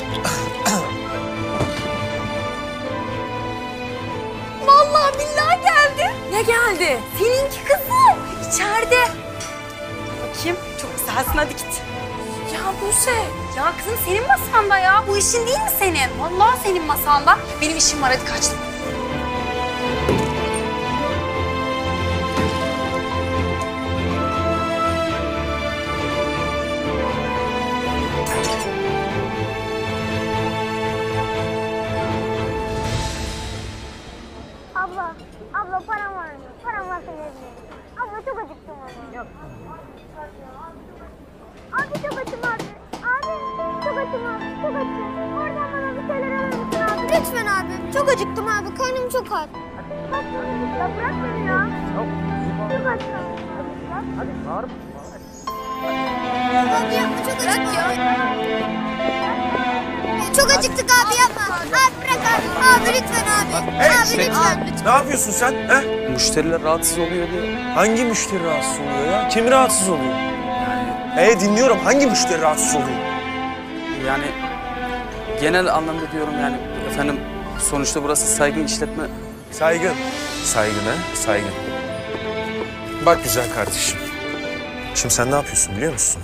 Vallahi billahi geldi. Ne geldi? Seninki kızım. İçeride. Bakayım. Çok güzelsin, hadi git. Ya Buse. Ya kızım senin masanda ya. Bu işin değil mi senin? Vallahi senin masanda. Benim işim var, hadi kaçtım. Abla param var mı? Param varsa verebilirim. Abla çok acıktım abi. Yok. Abi çok açım abi. Abi çok açım abi. Çok açım. Oradan bana bir şeyler alır mısın abi? Lütfen abi. Çok acıktım abi. Karnım çok aç. Bak ya bırak beni ya. Çok açım. Hadi bağırma. Abi yapma çok acıktım. Bırak ya. Çok acıktık abi yapma. Abi bırak abi. Abi lütfen abi. Abi lütfen. Ne yapıyorsun sen? He? Müşteriler rahatsız oluyor diye. Hangi müşteri rahatsız oluyor ya? Kim rahatsız oluyor? Dinliyorum. Hangi müşteri rahatsız oluyor? Yani genel anlamda diyorum yani efendim sonuçta burası saygın işletme. Saygın. Saygın ha? Saygın. Bak güzel kardeşim. Şimdi sen ne yapıyorsun biliyor musun?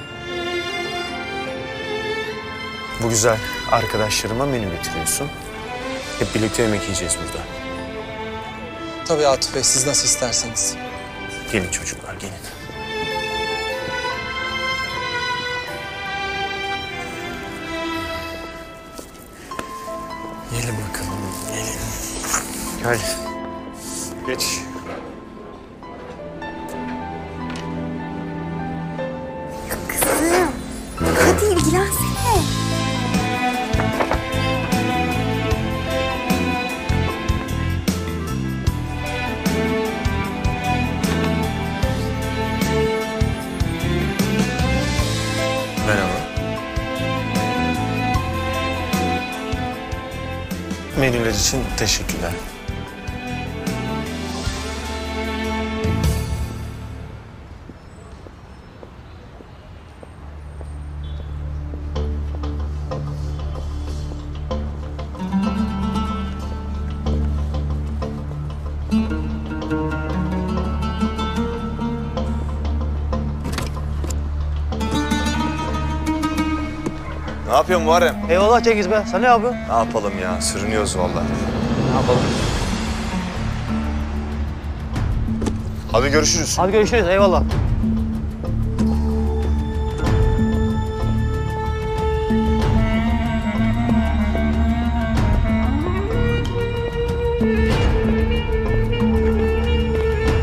Bu güzel arkadaşlarıma menü getiriyorsun. Hep birlikte yemek yiyeceğiz burada. Tabii Atıf Bey, siz nasıl isterseniz. Gelin çocuklar, gelin. Gelin bakalım, gelin. Gel. Geç. Kızım, hadi ilgilensene. Merhaba. Menüler için teşekkürler. Ne yapıyorsun Muharrem? Eyvallah Cengiz be. Sen ne yapıyorsun? Ne yapalım ya? Sürünüyoruz vallahi. Ne yapalım? Hadi görüşürüz. Hadi görüşürüz. Eyvallah.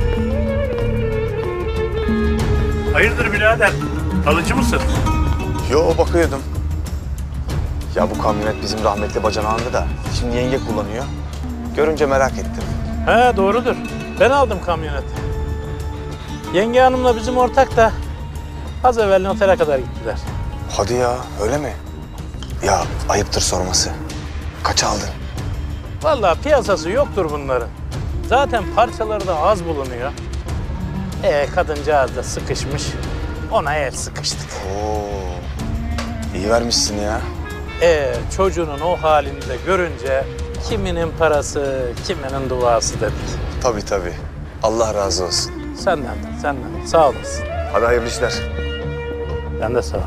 Hayırdır birader? Alıcı mısın? Yo, bakıyordum. Ya bu kamyonet bizim rahmetli bacanağındı da şimdi yenge kullanıyor. Görünce merak ettim. He doğrudur. Ben aldım kamyoneti. Yenge hanımla bizim ortak da az evvel notere kadar gittiler. Hadi ya, öyle mi? Ya ayıptır sorması. Kaç aldın? Vallahi piyasası yoktur bunların. Zaten parçaları da az bulunuyor. Kadıncağız da sıkışmış. Ona el sıkıştık. Oo, iyi vermişsin ya. Çocuğunun o halini de görünce kiminin parası, kiminin duası dedik. Tabii. Allah razı olsun. Senden de. Sağ olasın. Hadi hayırlı işler. Ben de sağ ol.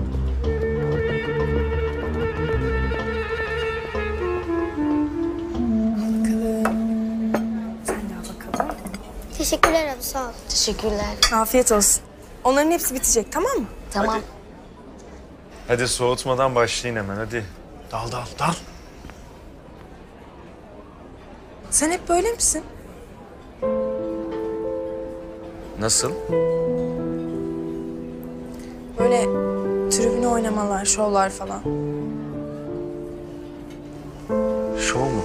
Teşekkürler abi sağ ol. Teşekkürler. Afiyet olsun. Onların hepsi bitecek tamam mı? Tamam. Hadi soğutmadan başlayın hemen hadi. Dal. Sen hep böyle misin? Nasıl? Böyle tribüne oynamalar, şovlar falan. Şov mu?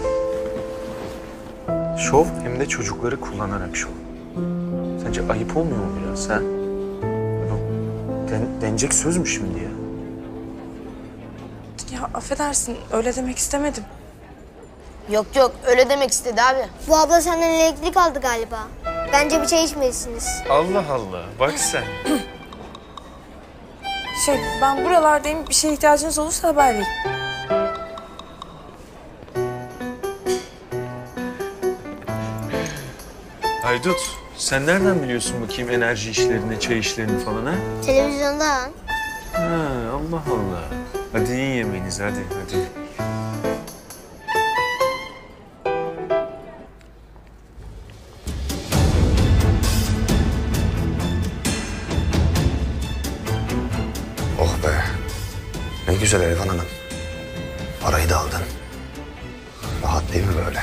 Şov hem de çocukları kullanarak şov. Sence ayıp olmuyor mu biraz ha? Denecek söz mü şimdi ya? Ya affedersin öyle demek istemedim. Yok öyle demek istedi abi. Bu abla senden elektrik aldı galiba. Bence bir çay içmelisiniz. Allah Allah, bak sen. Ben buralardayım. Bir şeye ihtiyacınız olursa haber verin. Haydut, sen nereden biliyorsun bakayım enerji işlerini, çay işlerini falan ha? Televizyondan. Ha, Allah Allah. Hadi yiyin yemeğinizi, hadi. Oh be. Ne güzel Elvan Hanım. Parayı da aldın. Rahat değil mi böyle?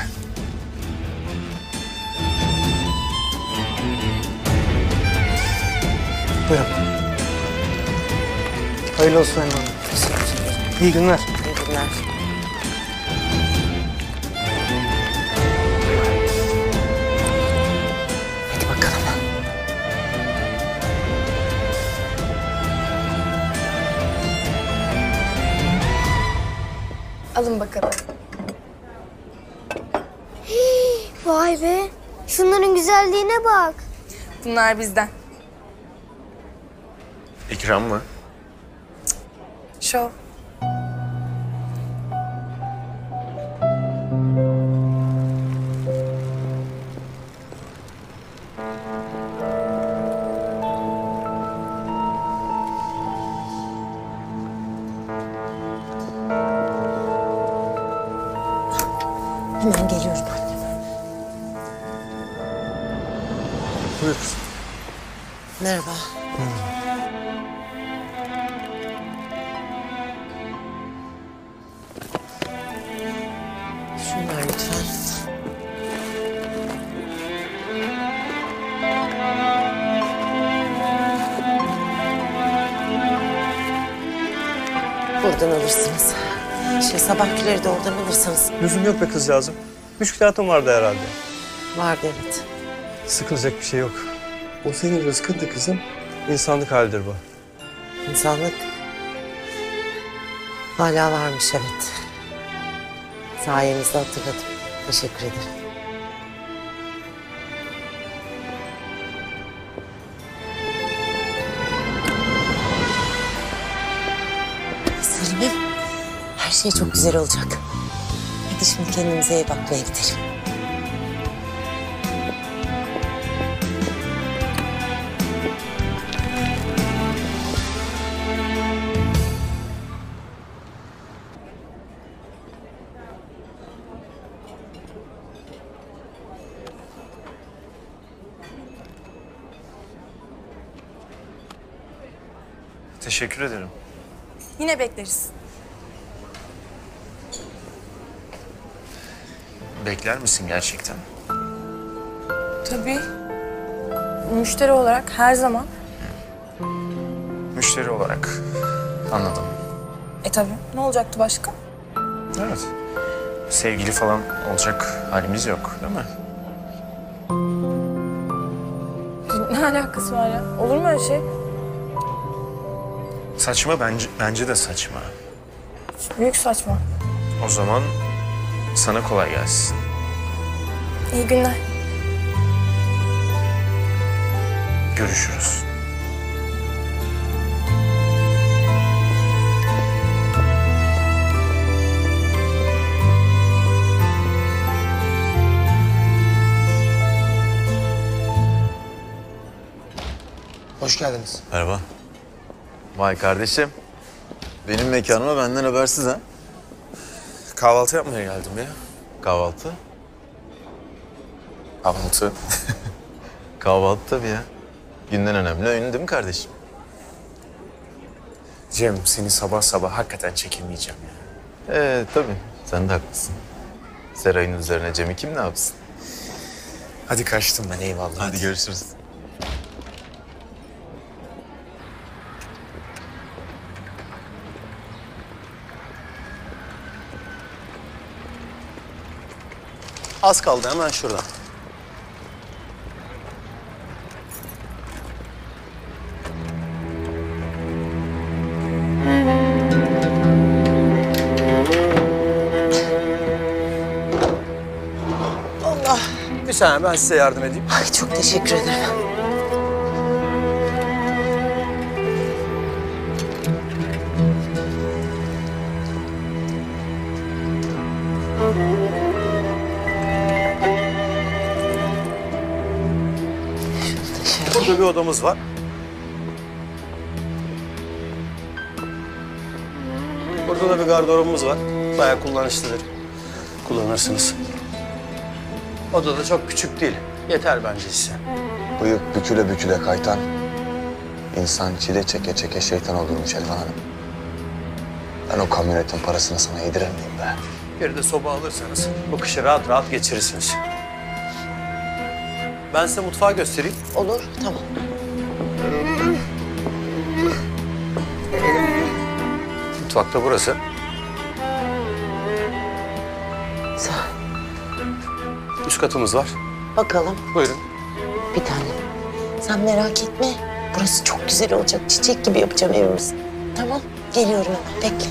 Buyurun. Hayırlı olsun Elvan Hanım. İyi günler. İyi günler. Hadi bakalım. Alın bakalım. Vay be. Şunların güzelliğine bak. Bunlar bizden. İkram mı? Şov. Hemen geliyorum anne. Buyur kızım. Merhaba. Şunlar lütfen. Buradan alırsınız. Sabahkileri de oradan alırsanız. Lüzum yok be kızcağızım. Müşkülatın vardı herhalde. Vardı evet. Sıkılacak bir şey yok. O senin rızkındı kızım. İnsanlık halidir bu. İnsanlık hala varmış evet. Sayenizde hatırladım. Teşekkür ederim. Selim'im, her şey çok güzel olacak. Hadi şimdi kendimize iyi bakmaya gidelim. Teşekkür ederim. Yine bekleriz. Bekler misin gerçekten? Tabii. Müşteri olarak her zaman. Müşteri olarak. Anladım. Tabii. Ne olacaktı başka? Evet. Sevgili falan olacak halimiz yok değil mi? Ne alakası var ya? Olur mu öyle şey? Saçma bence de saçma. Büyük saçma. O zaman sana kolay gelsin. İyi günler. Görüşürüz. Hoş geldiniz. Merhaba. Vay kardeşim. Benim mekanıma benden habersiz ha. Kahvaltı yapmaya geldim ya. Kahvaltı? Kahvaltı. Kahvaltı tabii ya. Günden önemli öğün değil mi kardeşim? Cem, seni sabah sabah hakikaten çekemeyeceğim ya. Tabii. Sen de haklısın. Seray'ın üzerine Cem'i kim ne yapsın? Hadi kaçtım ben, eyvallah. Hadi görüşürüz. Az kaldı, hemen şurada. Allah. Bir saniye, ben size yardım edeyim. Ay çok teşekkür ederim. Burada bir odamız var. Burada da bir gardırobumuz var. Bayağı kullanışlıdır. Kullanırsınız. Oda da çok küçük değil. Yeter bence size. Bıyık büküle büküle kaytan, insan çile çeke çeke şeytan olurmuş Elvan Hanım. Ben o kamyonetin parasını sana yedirir miyim be? Bir de soba alırsanız bu kışı rahat rahat geçirirsiniz. Ben size mutfağı göstereyim. Olur, tamam. Mutfak da burası. Sağ ol. Üst katımız var. Bakalım. Buyurun. Bir tane. Sen merak etme. Burası çok güzel olacak. Çiçek gibi yapacağım evimizi. Tamam, geliyorum hemen. Bekle.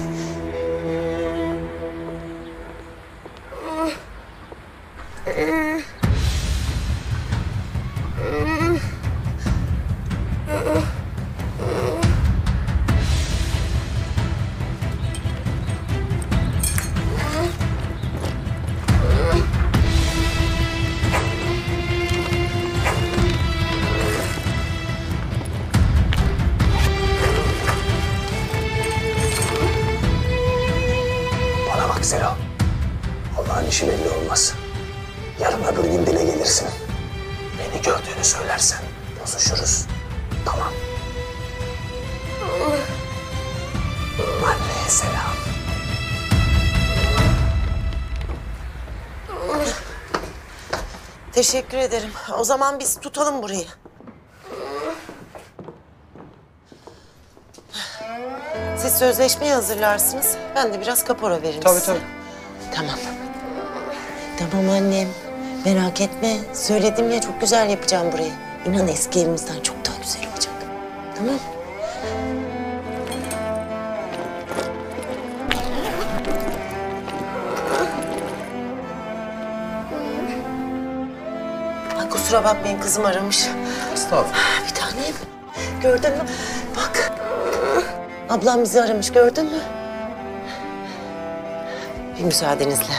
Bana bak Zero. Allah'ın işi belli olmaz. Yarın öbür gün dile gelirsin. Beni gördüğünü söylersen bozuşuruz. Tamam. Anneye selam. Teşekkür ederim. O zaman biz tutalım burayı. Siz sözleşmeyi hazırlarsınız. Ben de biraz kapora veririm Tabii, size. tabii. Tamam. Tamam annem. Merak etme. Söyledim ya çok güzel yapacağım burayı. İnan eski evimizden çok daha güzel olacak. Tamam. Ay kusura bakmayın kızım aramış. Estağfurullah. Bir tanem. Gördün mü? Bak. Ablam bizi aramış gördün mü? Bir müsaadenizle.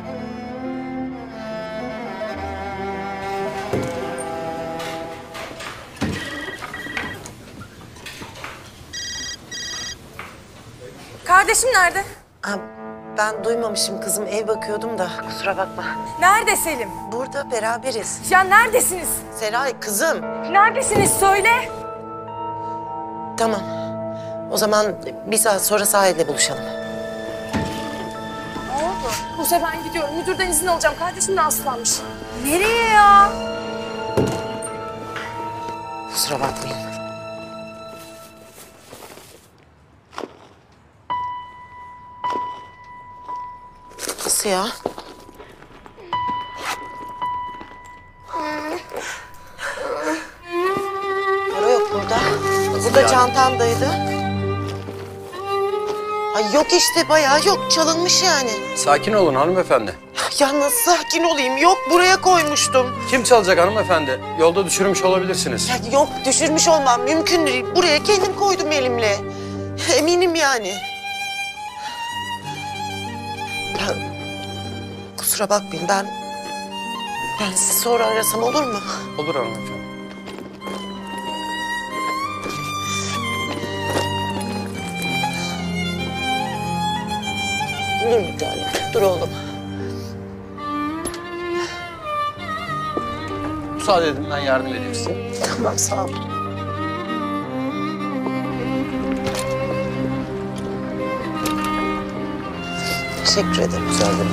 Kardeşim nerede? Ben duymamışım kızım. Ev bakıyordum da kusura bakma. Nerede Selim? Burada beraberiz. Ya neredesiniz? Seray kızım. Neredesiniz söyle. Tamam. O zaman bir saat sonra sahilde buluşalım. Ne oldu? Buse ben gidiyorum. Müdürden izin alacağım. Kardeşim de hastalanmış. Nereye ya? Kusura bakmayın. Nasıl ya? Para yok burada. Burada yani? çantandaydı. Ay yok işte, bayağı yok. Çalınmış yani. Sakin olun hanımefendi. Ya nasıl sakin olayım? Yok, buraya koymuştum. Kim çalacak hanımefendi? Yolda düşürmüş olabilirsiniz. Ya yok, düşürmüş olmam mümkün değil. Buraya kendim koydum elimle. Eminim yani. Ya, kusura bakmayın, ben sizi sonra arasam olur mu? Olur hanımefendi. Dur bir tanem, dur oğlum. Müsaade edin, ben yardım edeyim size. Tamam, sağ ol. Teşekkür ederim. Rica ederim.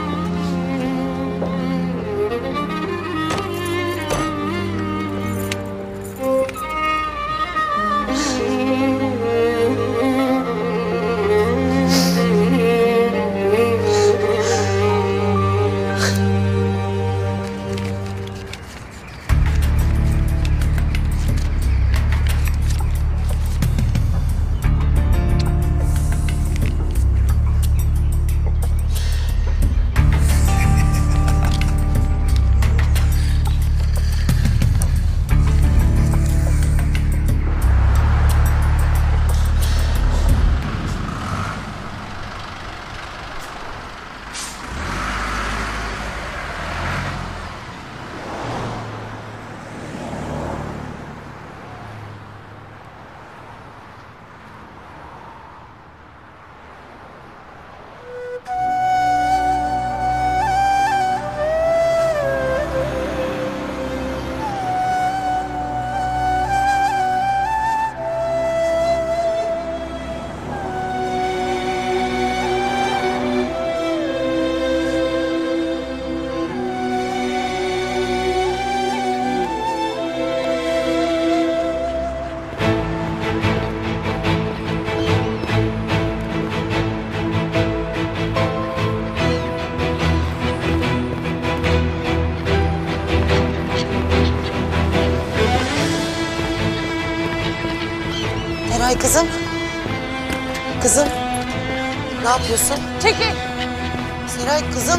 Seray kızım. Kızım. Ne yapıyorsun? Çekil. Seray kızım.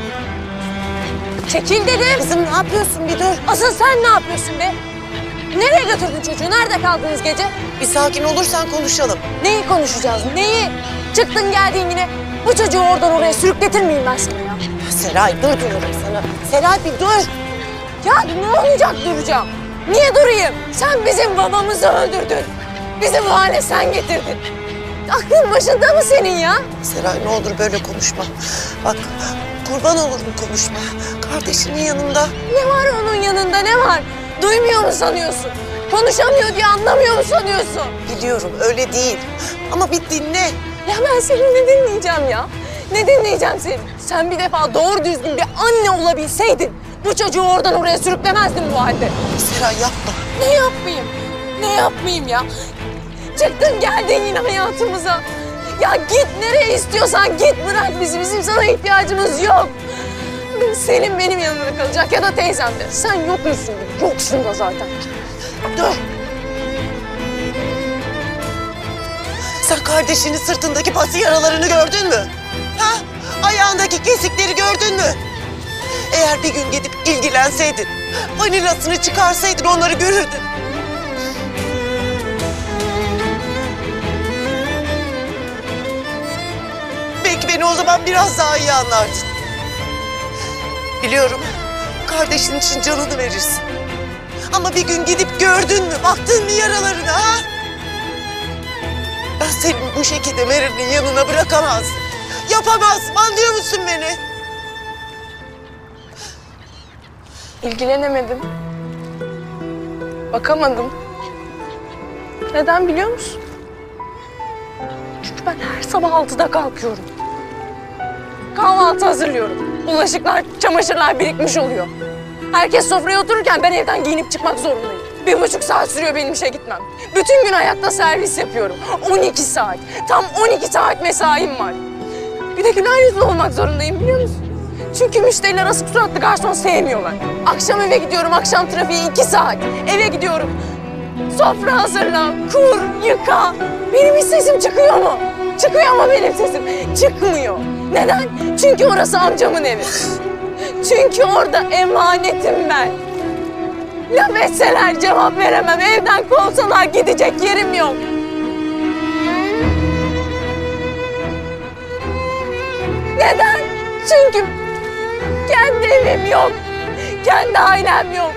Çekil dedim. Kızım ne yapıyorsun, bir dur. Asıl sen ne yapıyorsun be? Nereye götürdün çocuğu? Nerede kaldınız gece? Bir sakin olursan konuşalım. Neyi konuşacağız? Neyi? Çıktın geldin yine. Bu çocuğu oradan oraya sürükletir miyim ben sana ya? Seray dur diyorum sana. Seray bir dur. Ya ne olacak duracağım? Niye durayım? Sen bizim babamızı öldürdün. Bizi bu hale sen getirdin. Aklın başında mı senin ya? Seray ne olur böyle konuşma. Bak kurban olurum konuşma. Kardeşinin yanında. Ne var onun yanında, ne var? Duymuyor mu sanıyorsun? Konuşamıyor diye anlamıyor mu sanıyorsun? Biliyorum öyle değil. Ama bir dinle. Ya ben seni ne dinleyeceğim ya? Ne dinleyeceğim seni? Sen bir defa doğru düzgün bir anne olabilseydin bu çocuğu oradan oraya sürüklemezdin bu halde. Seray yapma. Ne yapmayayım? Ne yapmayayım ya? Çıktın geldin yine hayatımıza. Ya git nereye istiyorsan git, bırak bizi. Bizim sana ihtiyacımız yok. Selim benim yanımda kalacak ya da teyzem de. Sen yoksun. Yoksun da zaten. Dur. Sen kardeşinin sırtındaki pası yaralarını gördün mü? Ha? Ayağındaki kesikleri gördün mü? Eğer bir gün gidip ilgilenseydin, vanilasını çıkarsaydın onları görürdün. Belki beni o zaman biraz daha iyi anlardın. Biliyorum, kardeşin için canını verirsin. Ama bir gün gidip gördün mü, baktın mı yaralarına ha? Ben seni bu şekilde Meral'in yanına bırakamazdım. Yapamazdım, anlıyor musun beni? İlgilenemedim. Bakamadım. Neden biliyor musun? Çünkü ben her sabah 6'da kalkıyorum. Kahvaltı hazırlıyorum. Bulaşıklar, çamaşırlar birikmiş oluyor. Herkes sofraya otururken ben evden giyinip çıkmak zorundayım. 1,5 saat sürüyor benim işe gitmem. Bütün gün ayakta servis yapıyorum. 12 saat. Tam 12 saat mesaim var. Bir de güler yüzlü olmak zorundayım biliyor musun? Çünkü müşteriler asık suratlı garson sevmiyorlar. Akşam eve gidiyorum, akşam trafiği 2 saat. Eve gidiyorum. Sofra hazırla, kur, yıka. Benim hiç sesim çıkıyor mu? Çıkıyor mu benim sesim? Çıkmıyor. Neden? Çünkü orası amcamın evi. Çünkü orada emanetim ben. Laf etseler cevap veremem. Evden kovsalar gidecek yerim yok. Neden? Çünkü kendi evim yok. Kendi ailem yok.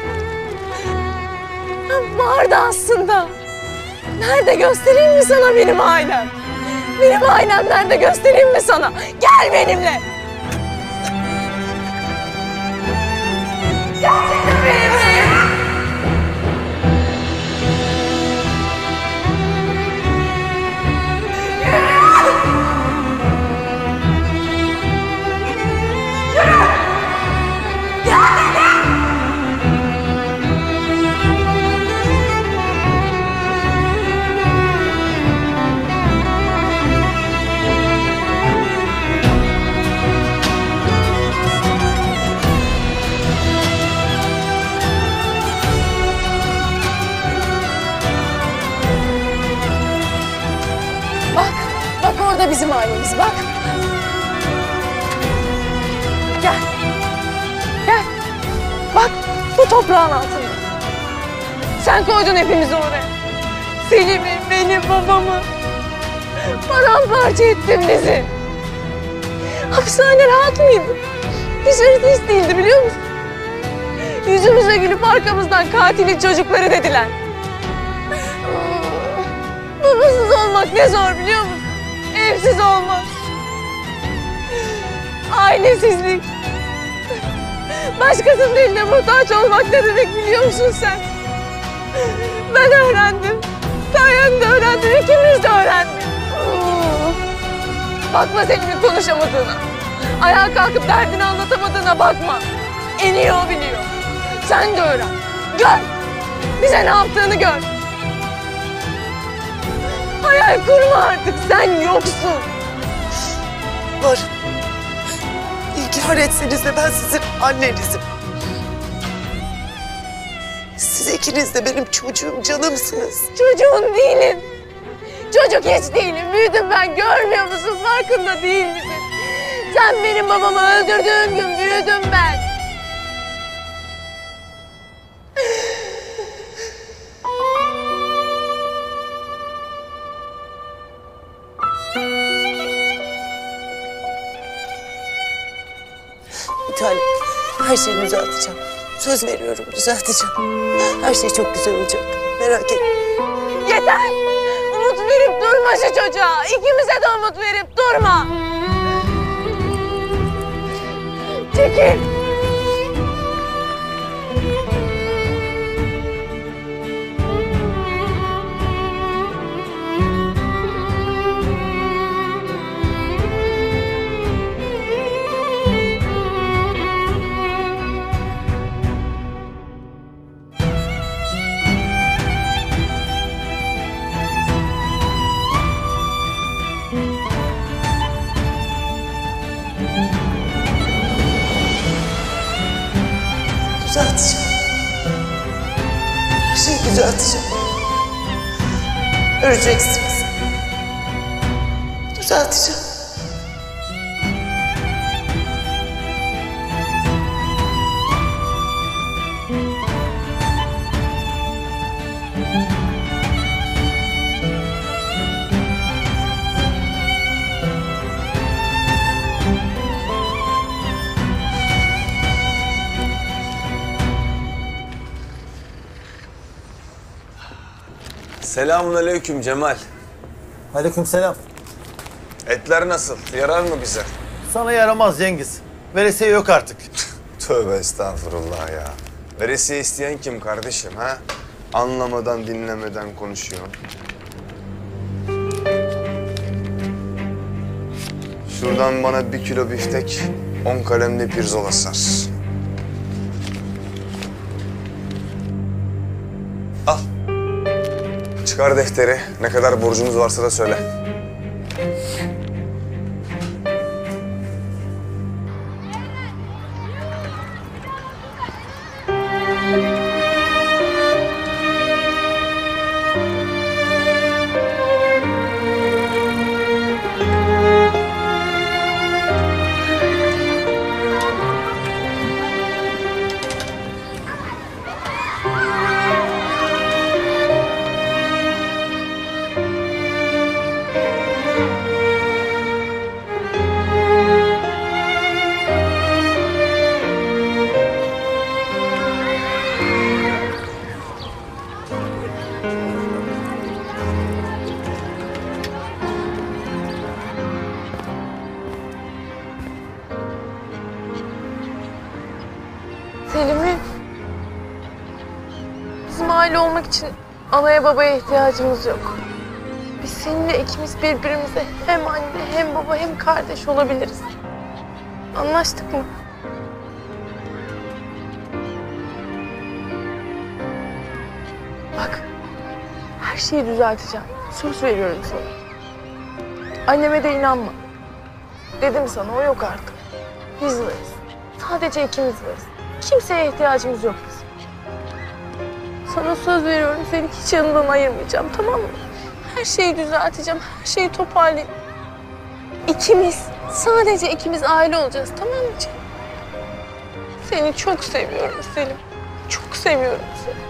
Vardı aslında. Nerede göstereyim mi sana benim ailem? Benim ailem nerede göstereyim mi sana? Gel benimle. Gel benimle. Bak orada bizim ailemiz bak. Gel. Gel. Bak bu toprağın altında. Sen koydun hepimizi oraya. Selim'i, beni, babamı. Paramparça ettin bizi. Hapishane rahat mıydı? Dışarısı hiç değildi biliyor musun? Yüzümüze gülüp arkamızdan katilin çocukları dediler. Babasız olmak ne zor biliyor musun? Evsiz olmak. Ailesizlik. Başkasının eline muhtaç olmak ne demek biliyor musun sen? Ben öğrendim. Sayende öğrendim. İkimiz de öğrendik. Bakma Selim'in konuşamadığına. Ayağa kalkıp derdini anlatamadığına bakma. En iyi o biliyor. Sen de öğren. Gör. Bize ne yaptığını gör. Hayal kurma artık. Sen yoksun. Var. İnkar etseniz de ben sizin annenizim. Siz ikiniz de benim çocuğum, canımsınız. Çocuğun değilim. Çocuk hiç değilim. Büyüdüm ben. Görmüyor musun? Farkında değil misin? Sen benim babamı öldürdüğün gün büyüdüm ben. Bir tane her şeyi düzelteceğim. Söz veriyorum düzelteceğim. Her şey çok güzel olacak. Merak etme. Yeter! Umut verip durma şu çocuğa. İkimize de umut verip durma. Çekil. Düzelteceğim. Her şeyi düzelteceğim. Öleceksiniz. Düzelteceğim. Selamünaleyküm Cemal. Aleykümselam. Etler nasıl? Yarar mı bize? Sana yaramaz Cengiz. Veresiye yok artık. Tövbe estağfurullah ya. Veresiye isteyen kim kardeşim ha? Anlamadan dinlemeden konuşuyor. Şuradan bana 1 kilo biftek, 10 kalemli pirzola sar. Al. Çıkar defteri. Ne kadar borcumuz varsa da söyle. aile olmak için anaya babaya ihtiyacımız yok. Biz seninle ikimiz birbirimize hem anne hem baba hem kardeş olabiliriz. Anlaştık mı? Bak, her şeyi düzelteceğim. Söz veriyorum sana. Anneme de inanma. Dedim sana, o yok artık. Biz varız. Sadece ikimiz varız. Kimseye ihtiyacımız yok bizim. Sana söz veriyorum, seni hiç yanından ayırmayacağım, tamam mı? Her şeyi düzelteceğim, her şeyi toparlayayım. İkimiz, sadece ikimiz aile olacağız, tamam mı canım? Seni çok seviyorum Selim. Çok seviyorum seni.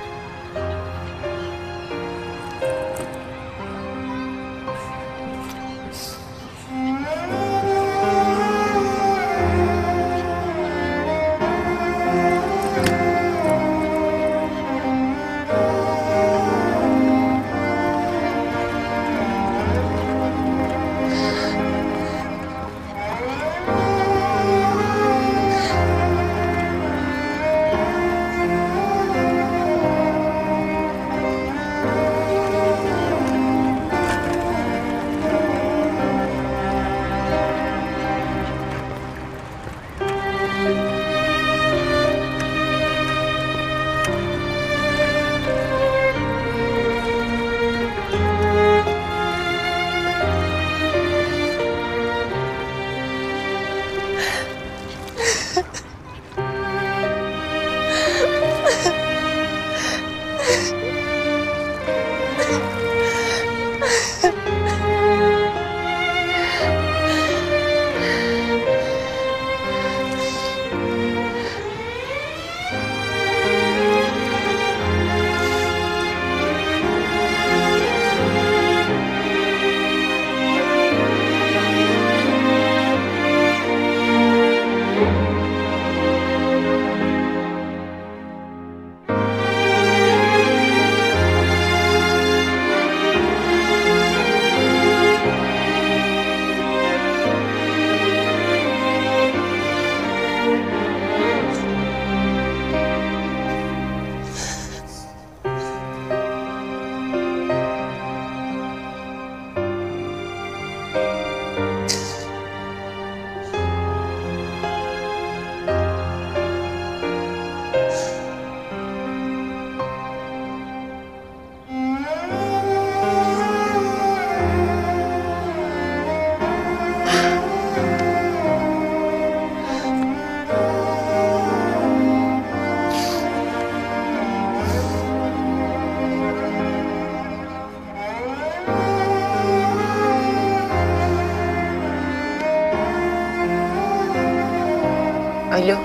Alo.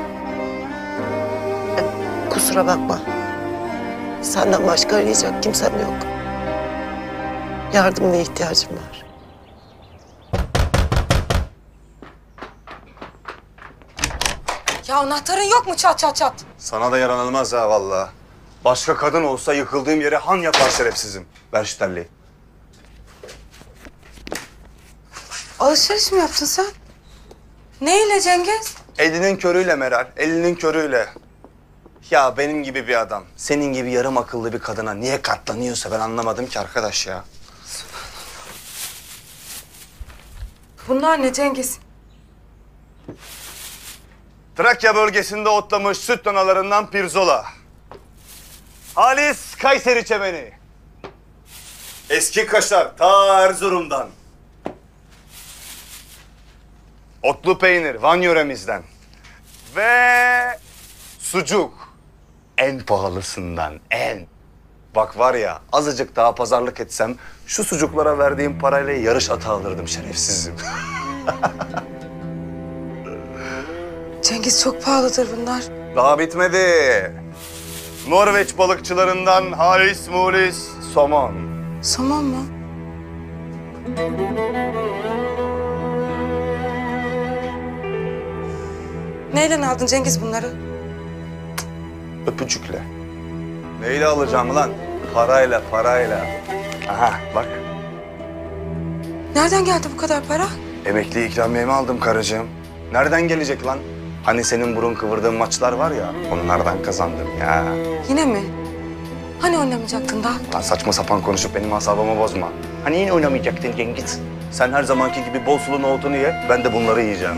Kusura bakma. Senden başka arayacak kimsem yok. Yardımına ihtiyacım var. Ya anahtarın yok mu çat çat çat? Sana da yaranılmaz ha vallahi. Başka kadın olsa yıkıldığım yere han yapar şerefsizim. Ver şu terliği. Alışveriş mi yaptın sen? Neyle Cengiz? Elinin körüyle Meral, elinin körüyle. Ya benim gibi bir adam, senin gibi yarım akıllı bir kadına niye katlanıyorsa ben anlamadım ki arkadaş ya. Bunlar ne Cengiz? Trakya bölgesinde otlamış süt danalarından pirzola. Halis Kayseri çemeni. Eski kaşar ta Erzurum'dan. Otlu peynir Van yöremizden. Ve sucuk. En pahalısından en. Bak var ya azıcık daha pazarlık etsem şu sucuklara verdiğim parayla yarış atı alırdım şerefsizim. Cengiz çok pahalıdır bunlar. Daha bitmedi. Norveç balıkçılarından halis mulis somon. Somon mu? Neyle aldın Cengiz bunları? Öpücükle. Neyle alacağım lan? Parayla, parayla. Aha bak. Nereden geldi bu kadar para? Emekli ikramiyemi aldım karıcığım. Nereden gelecek lan? Hani senin burun kıvırdığın maçlar var ya, onlardan kazandım ya. Yine mi? Hani oynamayacaktın daha? Lan saçma sapan konuşup benim asabımı bozma. Hani yine oynamayacaktın Cengiz? Sen her zamanki gibi bol sulu nohutunu ye, ben de bunları yiyeceğim.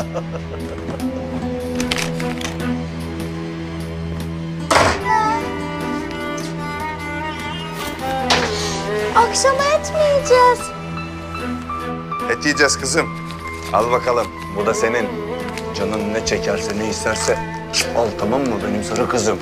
Akşama et mi yiyeceğiz? Et yiyeceğiz kızım. Al bakalım, bu da senin. Canın ne çekerse, ne isterse al, tamam mı benim sarı kızım?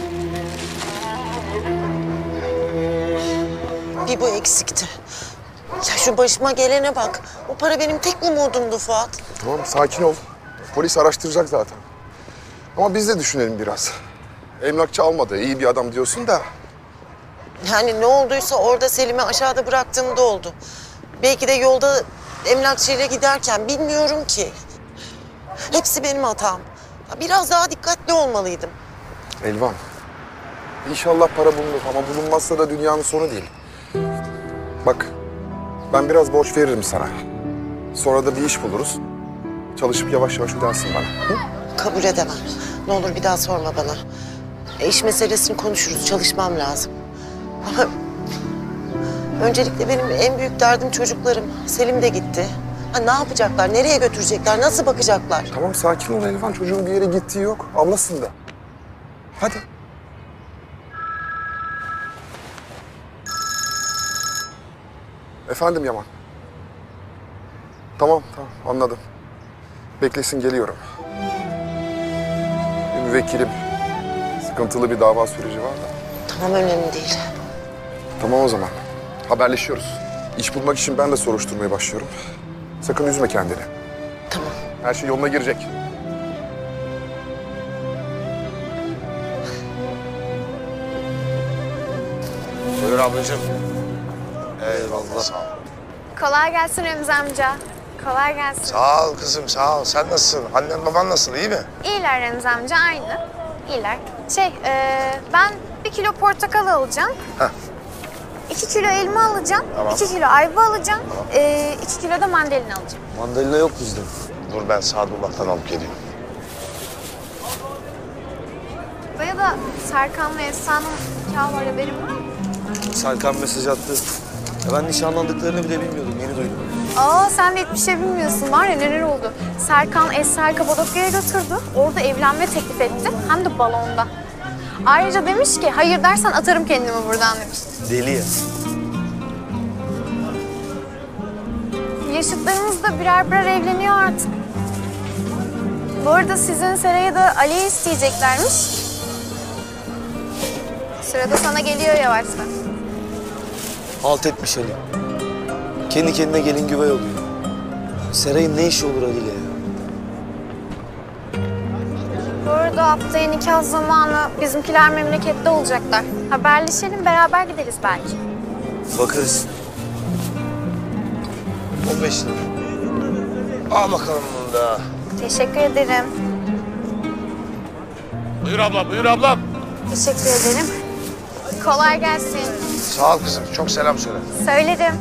Bir bu eksikti. Ya şu başıma gelene bak. O para benim tek umudumdu Fuat. Tamam sakin ol. Polis araştıracak zaten. Ama biz de düşünelim biraz. Emlakçı almadı. İyi bir adam diyorsun da. Yani ne olduysa orada Selim'i aşağıda bıraktığımda oldu. Belki de yolda emlakçıyla giderken bilmiyorum ki. Hepsi benim hatam. Ya biraz daha dikkatli olmalıydım. Elvan. İnşallah para bulunur ama bulunmazsa da dünyanın sonu değil. Bak ben biraz borç veririm sana. Sonra da bir iş buluruz. Çalışıp yavaş yavaş ödersin bana. Hı? Kabul edemem. Ne olur bir daha sorma bana. İş meselesini konuşuruz. Çalışmam lazım. Ama öncelikle benim en büyük derdim çocuklarım. Selim de gitti. Ha, ne yapacaklar? Nereye götürecekler? Nasıl bakacaklar? Tamam sakin ol Elvan. Çocuğun bir yere gittiği yok. Ablasında. Hadi. Efendim Yaman. Tamam anladım. Beklesin geliyorum. Bir müvekkilim. Sıkıntılı bir dava süreci var da. Tamam önemli değil. Tamam o zaman. Haberleşiyoruz. İş bulmak için ben de soruşturmaya başlıyorum. Sakın üzme kendini. Tamam. Her şey yoluna girecek. Buyur ablacığım. Eyvallah. Sağ ol. Kolay gelsin Remzi amca. Kolay gelsin. Sağ ol kızım, sağ ol. Sen nasılsın? Annen baban nasıl, iyi mi? İyiler Remzi amca, aynı. İyiler. Ben 1 kilo portakal alacağım. Heh. 2 kilo elma alacağım. Tamam. 2 kilo ayva alacağım. 2 kilo da mandalina alacağım. Mandalina yok bizde. Dur ben Sadullah'tan alıp geleyim. Buraya da Serkan'la Esra'nın nikahı var, haberin var mı? Serkan mesaj attı. Ya ben nişanlandıklarını bile bilmiyordum, yeni duydum. Sen de hiçbir şey bilmiyorsun. Var ya neler oldu. Serkan Esra'yı Kapadokya'ya götürdü. Orada evlenme teklif etti. Hem de balonda. Ayrıca demiş ki hayır dersen atarım kendimi buradan demiş. Deli ya. Yaşıtlarımız da birer birer evleniyor artık. Bu arada sizin Seray'a da Ali'yi isteyeceklermiş. Sırada sana geliyor yavaştan. Halt etmiş Ali. Kendi kendine gelin güvey oluyor. Seray'ın ne işi olur Ali ile ya? Bu arada haftaya nikah zamanı bizimkiler memlekette olacaklar. Haberleşelim, beraber gideriz belki. Bakarız. 15 lira. Al bakalım bunu da. Teşekkür ederim. Buyur abla, buyur ablam. Teşekkür ederim. Kolay gelsin. Sağ ol kızım, çok selam söyle. Söyledim.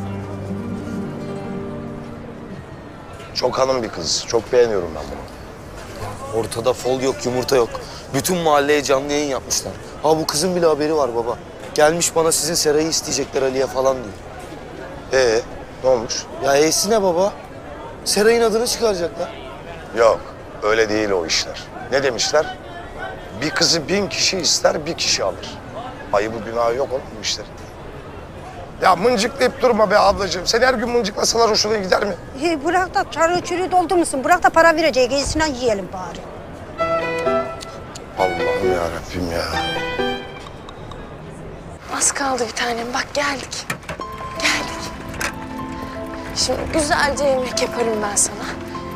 Çok hanım bir kız, çok beğeniyorum ben bunu. Ortada fol yok, yumurta yok. Bütün mahalleye canlı yayın yapmışlar. Ha bu kızın bile haberi var baba. Gelmiş bana sizin Seray'ı isteyecekler Ali'ye falan diyor. Ne olmuş? Ya ne baba? Seray'ın adını çıkaracaklar. Yok, öyle değil o işler. Ne demişler? Bir kızı 1000 kişi ister, 1 kişi alır. Ayıbı günahı yok oğlum bu işlerin. Ya mıncıklayıp durma be ablacığım. Seni her gün mıncıklasalar hoşuna gider mi? Bırak da çarığı çürüğü doldurmuşsun. Bırak da para verecek. Gezisinden yiyelim bari. Allah'ım ya Rabbim ya. Az kaldı bir tanem. Bak geldik. Geldik. Şimdi güzelce yemek yaparım ben sana.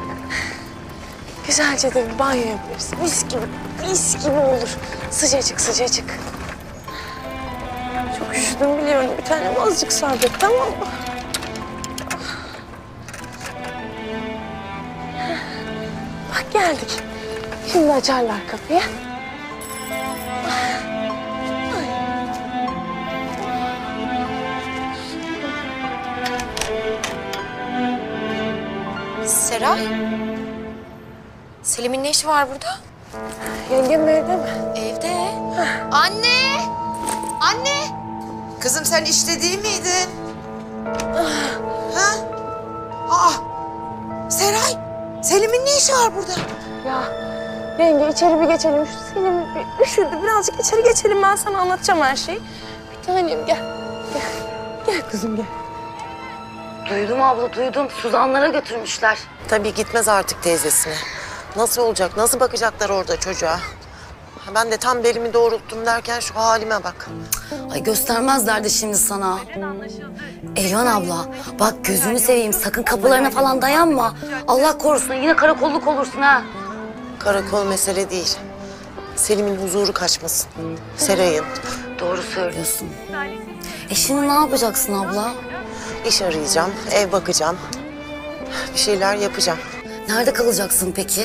Güzelce de bir banyo yaparız. Mis gibi olur. Sıcacık sıcacık. Çok üşüdüm biliyorum. Bir tanem azıcık sabret, tamam mı? Bak geldik. Şimdi açarlar kapıyı. Seray? Selim'in ne işi var burada? Yengem evde mi? Evde. Anne! Anne! Kızım sen işte değil miydin? Ha? Aa! Seray! Selim'in ne işi var burada? Ya yenge içeri bir geçelim. Şu Selim bir üşüdü. Birazcık içeri geçelim. Ben sana anlatacağım her şeyi. Bir tanem gel. Gel. Gel kızım gel. Duydum abla duydum. Suzanlara götürmüşler. Tabii gitmez artık teyzesine. Nasıl olacak? Nasıl bakacaklar orada çocuğa? Ben de tam belimi doğrulttum derken şu halime bak. Ay göstermezlerdi şimdi sana. Elvan abla bak gözünü seveyim sakın kapılarına falan dayanma. Allah korusun yine karakolluk olursun ha. Karakol mesele değil. Selim'in huzuru kaçmasın. Seray'ın. Doğru söylüyorsun. Şimdi ne yapacaksın abla? İş arayacağım, ev bakacağım. Bir şeyler yapacağım. Nerede kalacaksın peki?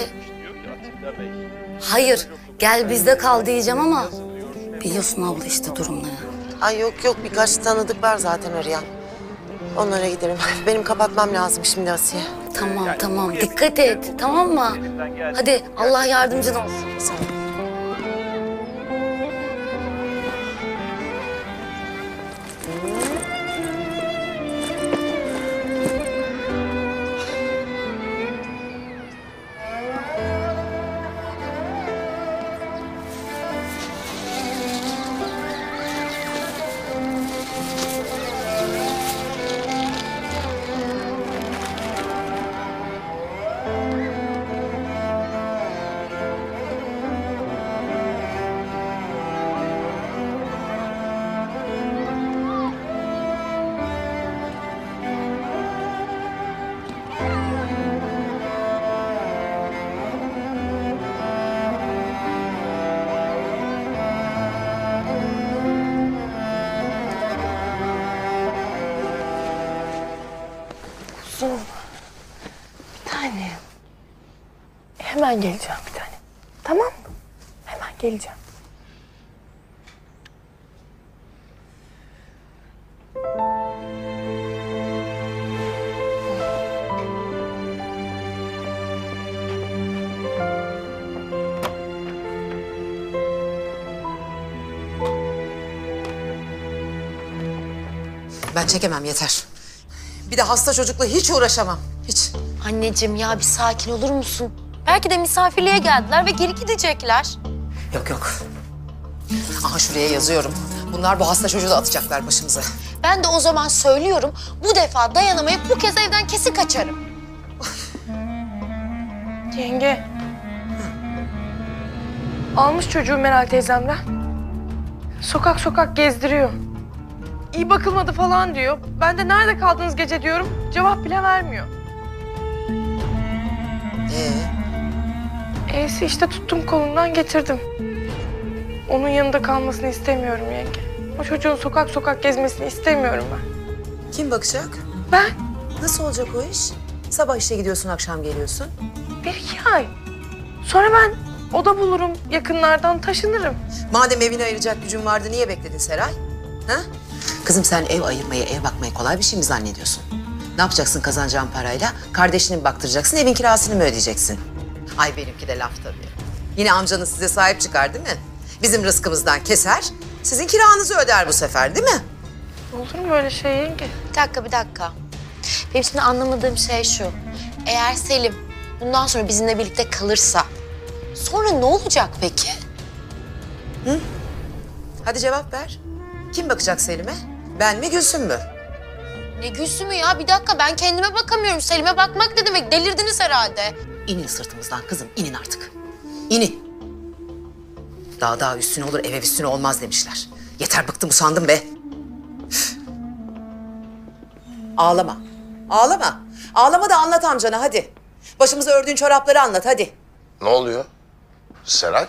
Hayır, gel bizde kal diyeceğim ama biliyorsun abla işte durumları. Ay yok yok birkaç tanıdık var zaten arayan. Onlara giderim. Benim kapatmam lazım şimdi Asiye. Tamam tamam dikkat et tamam mı? Hadi Allah yardımcın olsun. Sağ ol. Kuzum. Bir tanem. Hemen geleceğim bir tane. Tamam mı? Hemen geleceğim. Ben çekemem yeter. Bir de hasta çocukla hiç uğraşamam. Hiç. Anneciğim ya bir sakin olur musun? Belki de misafirliğe geldiler ve geri gidecekler. Yok yok. Aha şuraya yazıyorum. Bunlar bu hasta çocuğu da atacaklar başımıza. Ben de o zaman söylüyorum bu defa dayanamayıp bu kez evden kesin kaçarım. Yenge. Almış çocuğu Meral teyzemden. Sokak sokak gezdiriyor. İyi bakılmadı falan diyor. Ben de nerede kaldınız gece diyorum. Cevap bile vermiyor. E'si işte tuttum kolundan getirdim. Onun yanında kalmasını istemiyorum yenge. O çocuğun sokak sokak gezmesini istemiyorum ben. Kim bakacak? Ben. Nasıl olacak o iş? Sabah işe gidiyorsun, akşam geliyorsun. 1-2 ay. Sonra ben oda bulurum, yakınlardan taşınırım. Madem evini ayıracak gücün vardı niye bekledin Seray? Ha? Kızım sen ev ayırmayı, ev bakmayı kolay bir şey mi zannediyorsun? Ne yapacaksın kazanacağın parayla? Kardeşini mi baktıracaksın, evin kirasını mı ödeyeceksin? Ay benimki de laf tabii. Yine amcanız size sahip çıkar değil mi? Bizim rızkımızdan keser, sizin kiranızı öder bu sefer değil mi? Olur mu öyle şey yenge? Bir dakika. Benim şimdi anlamadığım şey şu. Eğer Selim bundan sonra bizimle birlikte kalırsa sonra ne olacak peki? Hı? Hadi cevap ver. Kim bakacak Selim'e? Ben mi Gülsüm mü? Ne Gülsüm'ü ya? Bir dakika ben kendime bakamıyorum. Selim'e bakmak ne demek? Delirdiniz herhalde. İnin sırtımızdan kızım, inin artık. İnin. Dağ üstüne olur, ev üstüne olmaz demişler. Yeter bıktım usandım be. Üf. Ağlama. Ağlama. Ağlama da anlat amcana hadi. Başımıza ördüğün çorapları anlat hadi. Ne oluyor? Seray?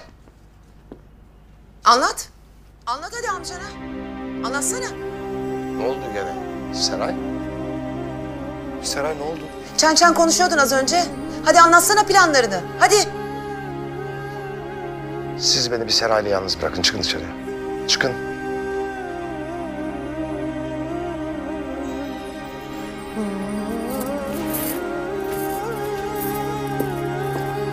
Anlat. Anlat hadi amcana. Anlatsana. Ne oldu gene? Seray? Seray ne oldu? Çen konuşuyordun az önce. Hadi anlatsana planlarını. Hadi. Siz beni bir Seray'la yalnız bırakın. Çıkın dışarıya. Çıkın.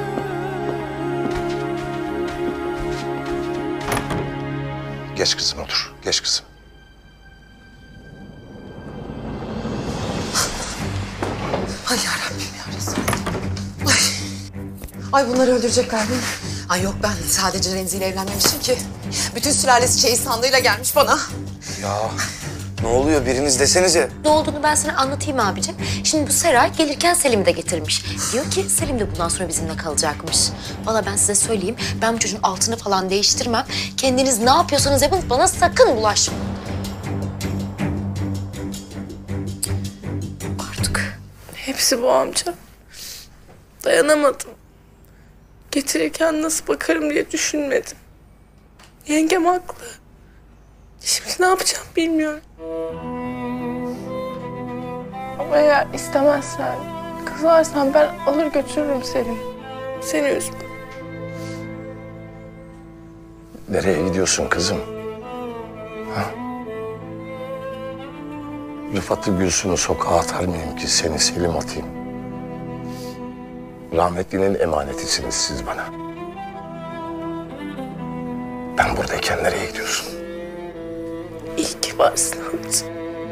Geç kızım otur. otur. Geç kızım. Ay yarabbim ya Resulallah. Ay bunları öldürecekler beni. Ay yok ben sadece Remzi ile evlenmemişim ki. Bütün sülalesi çeyiz sandığıyla gelmiş bana. Ya ne oluyor biriniz desenize. Ne olduğunu ben sana anlatayım abicim. Şimdi bu Seray gelirken Selim'i de getirmiş. Diyor ki Selim de bundan sonra bizimle kalacakmış. Valla ben size söyleyeyim, ben bu çocuğun altını falan değiştirmem. Kendiniz ne yapıyorsanız yapın, bana sakın bulaşmayın. Hepsi bu amca. Dayanamadım. Getirirken nasıl bakarım diye düşünmedim. Yengem haklı. Şimdi ne yapacağım bilmiyorum. Ama eğer istemezsen, kızarsan ben alır götürürüm Selim. Seni üzme. Nereye gidiyorsun kızım? Ha? Rıfat'ı Gülsün'ü sokağa atar mıyım ki seni Selim atayım? Rahmetlinin emanetisiniz siz bana. Ben buradayken nereye gidiyorsun? İyi ki varsın amca.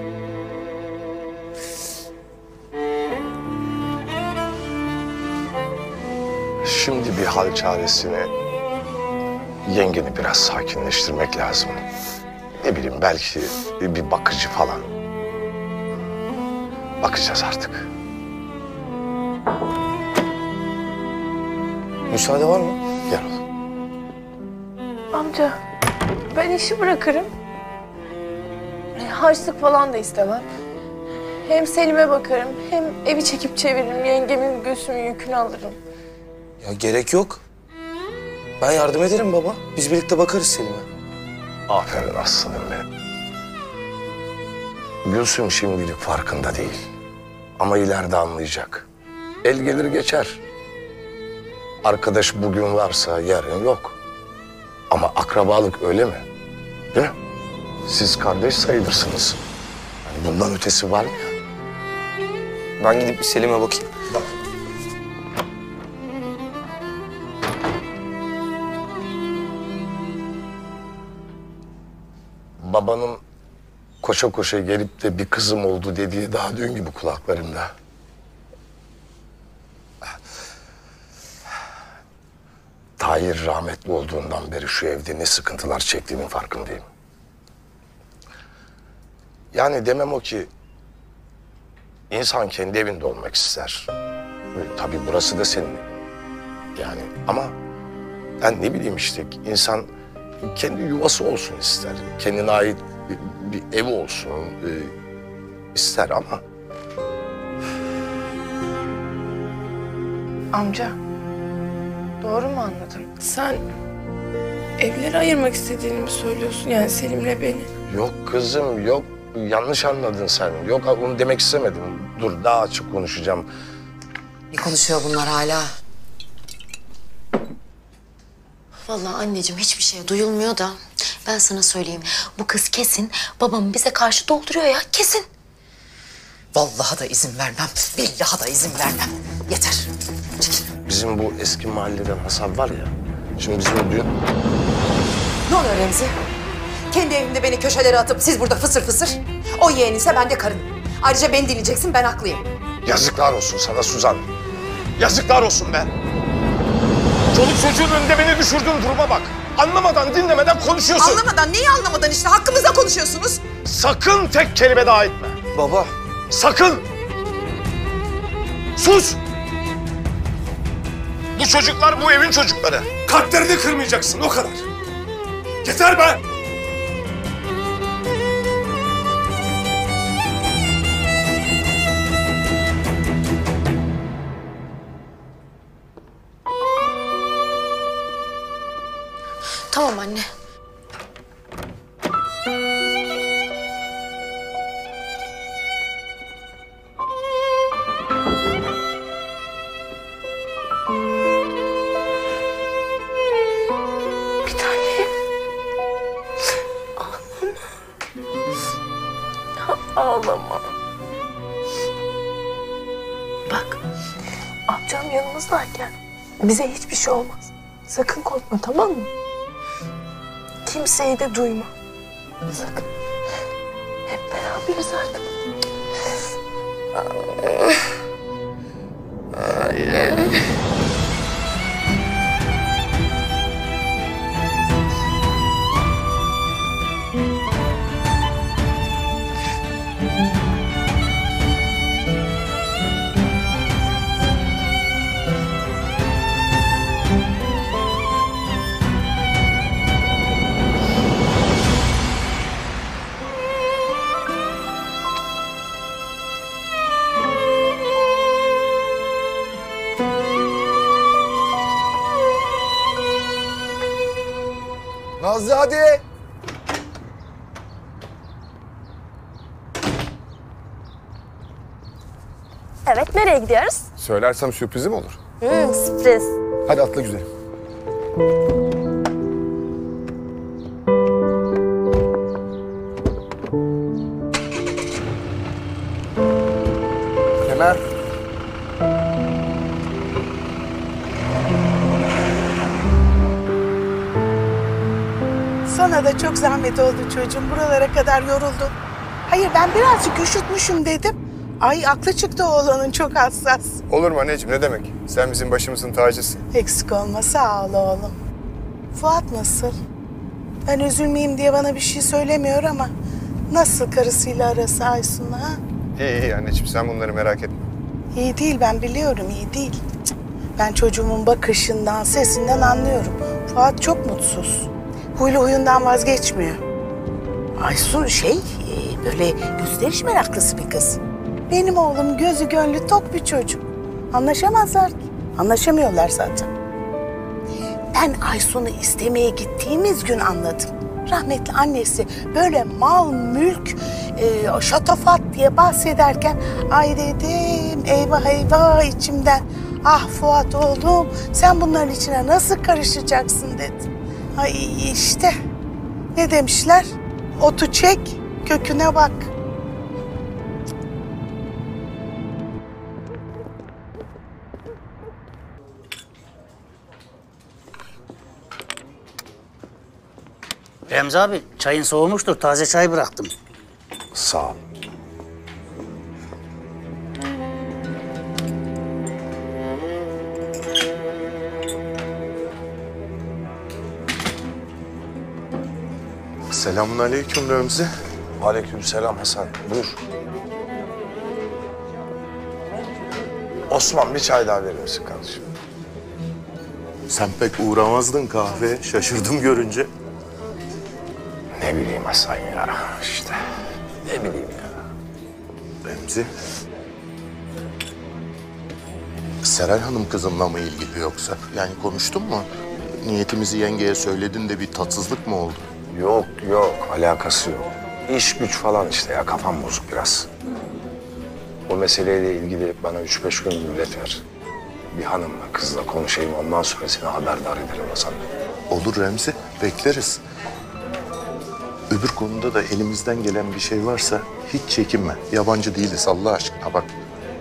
Şimdi bir hal çaresine yengeni biraz sakinleştirmek lazım. Ne bileyim belki bir bakıcı falan. Bakacağız artık. Müsaade var mı? Gel oğlum. Amca, ben işi bırakırım. Harçlık falan da istemem. Hem Selim'e bakarım, hem evi çekip çeviririm. Yengemin Gülsüm'ün yükünü alırım. Ya gerek yok. Ben yardım ederim baba. Biz birlikte bakarız Selim'e. Aferin aslanım benim. Gülsüm şimdilik farkında değil. Ama ileride anlayacak. El gelir geçer. Arkadaş bugün varsa yarın yok. Ama akrabalık öyle mi? Değil mi? Siz kardeş sayılırsınız. Yani bundan ötesi var mı ya? Ben gidip bir Selim'e bakayım. Bak. Babanın koşa koşa gelip de bir kızım oldu dediği daha dün gibi kulaklarımda. Tahir rahmetli olduğundan beri şu evde ne sıkıntılar çektiğinin farkındayım. Yani demem o ki insan kendi evinde olmak ister. Tabii burası da senin. Yani ama ben ne bileyim işte insan kendi yuvası olsun ister. Kendine ait bir evi olsun ister ama... Amca, doğru mu anladım? Sen evleri ayırmak istediğini mi söylüyorsun? Yani Selim'le beni. Yok kızım, yok. Yanlış anladın sen. Yok, onu demek istemedim. Dur, daha açık konuşacağım. Ne konuşuyor bunlar hala? Vallahi anneciğim hiçbir şey duyulmuyor da ben sana söyleyeyim. Bu kız kesin babamı bize karşı dolduruyor ya, kesin. Vallahi da izin vermem. Billahi da izin vermem. Yeter. Çekil. Bizim bu eski mahalleden Hasan var ya. Şimdi bizim dün... Ne oluyor Remzi? Kendi evimde beni köşelere atıp siz burada fısır fısır. O yeğeninse ben de karın. Ayrıca beni dinleyeceksin, ben haklıyım. Yazıklar olsun sana Suzan. Yazıklar olsun be. Çoluk çocuğun önünde beni düşürdüğün duruma bak. Anlamadan, dinlemeden konuşuyorsun. Anlamadan, neyi anlamadan işte? Hakkımızda konuşuyorsunuz. Sakın tek kelime daha etme. Baba. Sakın. Sus. Bu çocuklar bu evin çocukları. Kalplerini kırmayacaksın, o kadar. Yeter be. Tamam anne. Bir tane. Ağlama. Ağlama. Bak, amcam yanımızdayken bize hiçbir şey olmaz. Sakın korkma, tamam mı? Kimseyi de duyma. Sakın. Hep beraberiz artık. Nazlı hadi. Evet, nereye gidiyoruz? Söylersem sürprizim olur. Sürpriz. Hadi atla güzelim. Kemer. Sana da çok zahmet oldu çocuğum. Buralara kadar yoruldun. Hayır ben birazcık üşütmüşüm dedim. Ay aklı çıktı oğlanın, çok hassas. Olur mu anneciğim, ne demek? Sen bizim başımızın tacısın. Eksik olma, sağ ol oğlum. Fuat nasıl? Ben üzülmeyeyim diye bana bir şey söylemiyor ama... ...nasıl karısıyla arası Aysun'la ha? İyi anneciğim, sen bunları merak etme. İyi değil, ben biliyorum, iyi değil. Cık. Ben çocuğumun bakışından, sesinden anlıyorum. Fuat çok mutsuz. Huylu huyundan vazgeçmiyor. Aysun böyle gösteriş meraklısı bir kız. Benim oğlum gözü gönlü tok bir çocuk. Anlaşamazlar ki. Anlaşamıyorlar zaten. Ben Aysun'u istemeye gittiğimiz gün anladım. Rahmetli annesi böyle mal, mülk, şatafat diye bahsederken... ...ay dedim, eyvah eyvah içimden. Ah Fuat oğlum, sen bunların içine nasıl karışacaksın dedim. Ay işte, ne demişler? Otu çek, köküne bak. Remzi abi, çayın soğumuştur. Taze çay bıraktım. Sağ ol. Selamünaleyküm Remzi. Aleykümselam Hasan. Buyur. Osman bir çay daha verir misin kardeşim? Sen pek uğramazdın kahveye. Şaşırdım görünce. Ne bileyim Hasan ya işte. Ne bileyim ya. Remzi. Seray Hanım kızımla mı ilgili yoksa? Yani konuştun mu? Niyetimizi yengeye söyledin de bir tatsızlık mı oldu? Yok alakası yok. İş güç falan işte ya, kafam bozuk biraz. O meseleyle ilgili bana 3-5 gün mühlet ver. Bir hanımla kızla konuşayım, ondan sonra seni haberdar ederim Hasan. Olur Remzi, bekleriz. Öbür konuda da elimizden gelen bir şey varsa hiç çekinme. Yabancı değiliz Allah aşkına bak.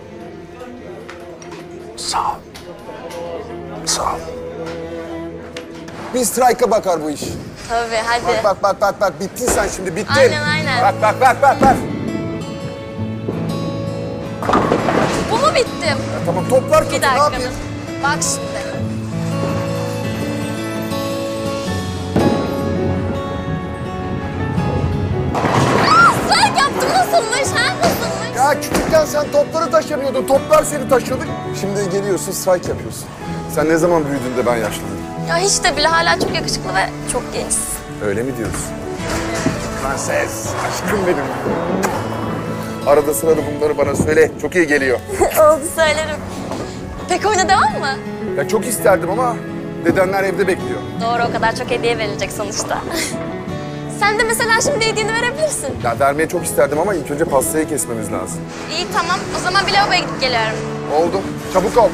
Sağ ol. Sağ ol. Bir strike'a bakar bu iş. Tabii hadi. Bak bittin sen şimdi, bittin. Aynen. Bak. Bu mu bittim? Ya tamam, toplar kötü, Bir ne dakika. yapayım? Bak şimdi. Strike yaptım, nasılmış ha? Nasılmış? Ya küçükken sen topları taşıyamıyordun, toplar seni taşıyordu. Şimdi geliyorsun, strike yapıyorsun. Sen ne zaman büyüdün de ben yaşlandım? Ya hiç de bile hala çok yakışıklı ve çok gençsin. Öyle mi diyorsun? Prenses, aşkım benim. Arada sırada bunları bana söyle, çok iyi geliyor. Oldu, söylerim. Peki oyuna devam mı? Ya çok isterdim ama dedenler evde bekliyor. Doğru, o kadar çok hediye verilecek sonuçta. Sen de mesela şimdi hediyeni verebilirsin. Ya vermeyi çok isterdim ama ilk önce pastayı kesmemiz lazım. İyi tamam, o zaman bir lavaboya gidip geliyorum. Oldu, çabuk ol.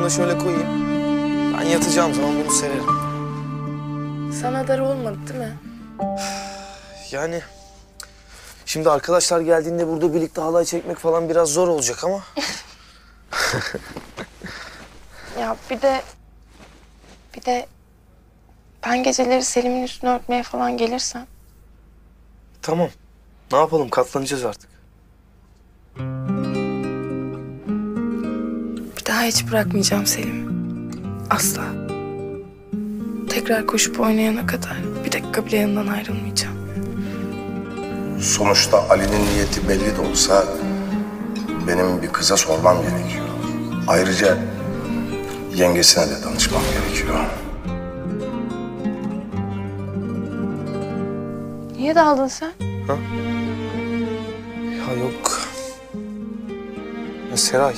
da şöyle koyayım. Ben yatacağım zaman bunu sererim. Sana dar olmadı değil mi? Yani şimdi arkadaşlar geldiğinde burada birlikte halay çekmek falan biraz zor olacak ama. Ya bir de ben geceleri Selim'in üstünü örtmeye falan gelirsem. Tamam. Ne yapalım, katlanacağız artık. Bir daha hiç bırakmayacağım Selim'i. Asla. Tekrar koşup oynayana kadar bir dakika bile yanından ayrılmayacağım. Sonuçta Ali'nin niyeti belli de olsa benim bir kıza sormam gerekiyor. Ayrıca yengesine de danışmam gerekiyor. Niye daldın sen? Ha? Ya yok. Ya Seray.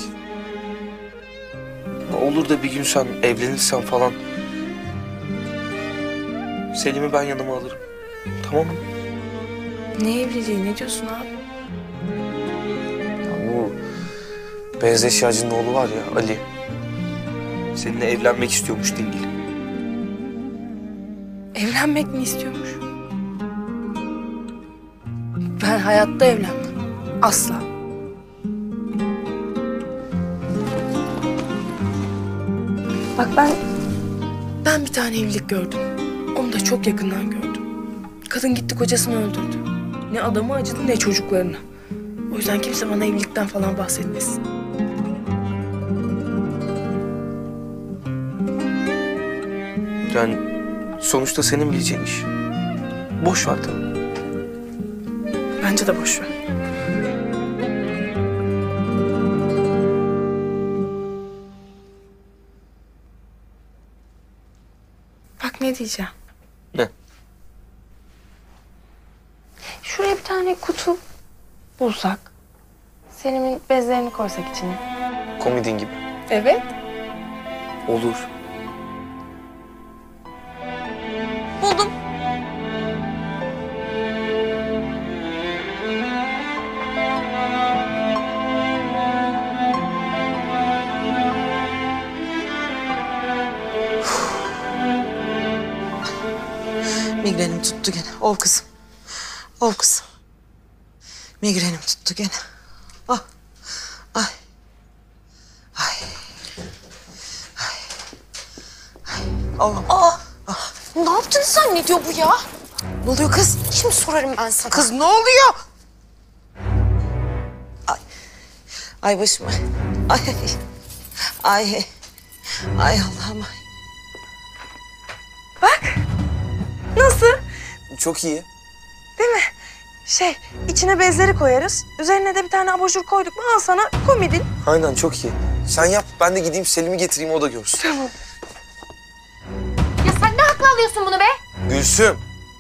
Ya olur da bir gün sen evlenirsen falan Selim'i ben yanıma alırım. Tamam mı? Ne evliliği? Ne diyorsun abi? Ya bu beyaz eşyacının oğlu var ya Ali. Seninle evlenmek istiyormuş Dingil. Evlenmek mi istiyormuş? Ben hayatta evlenmem. Asla. Bak ben bir tane evlilik gördüm. Onu da çok yakından gördüm. Kadın gitti kocasını öldürdü. Ne adamı acıdı ne çocuklarını. O yüzden kimse bana evlilikten falan bahsetmesin. Yani sonuçta senin bileceğin iş. Boş ver tabii. Bence de boş ver. Bak ne diyeceğim. Ne? Şuraya bir tane kutu bulsak. Selim'in bezlerini koysak içine. Komedin gibi. Evet. Olur. Buldum. Migrenim tuttu gene. Ol kızım. Ol kızım. Migrenim tuttu gene. Ah. Ay. Ay. Ay. Ay. Allah'ım. Ne yaptığını zannediyor bu ya? Ne oluyor kız? Şimdi sorarım ben sana. Kız ne oluyor? Ay. Ay başım. Ay. Ay. Ay Allah'ım. Ay. Bak. Nasıl? Çok iyi. Değil mi? İçine bezleri koyarız. Üzerine de bir tane abajur koyduk mu al sana komedin. Aynen çok iyi. Sen yap, ben de gideyim Selim'i getireyim, o da görsün. Tamam. Ya sen ne hakla alıyorsun bunu be? Gülsüm.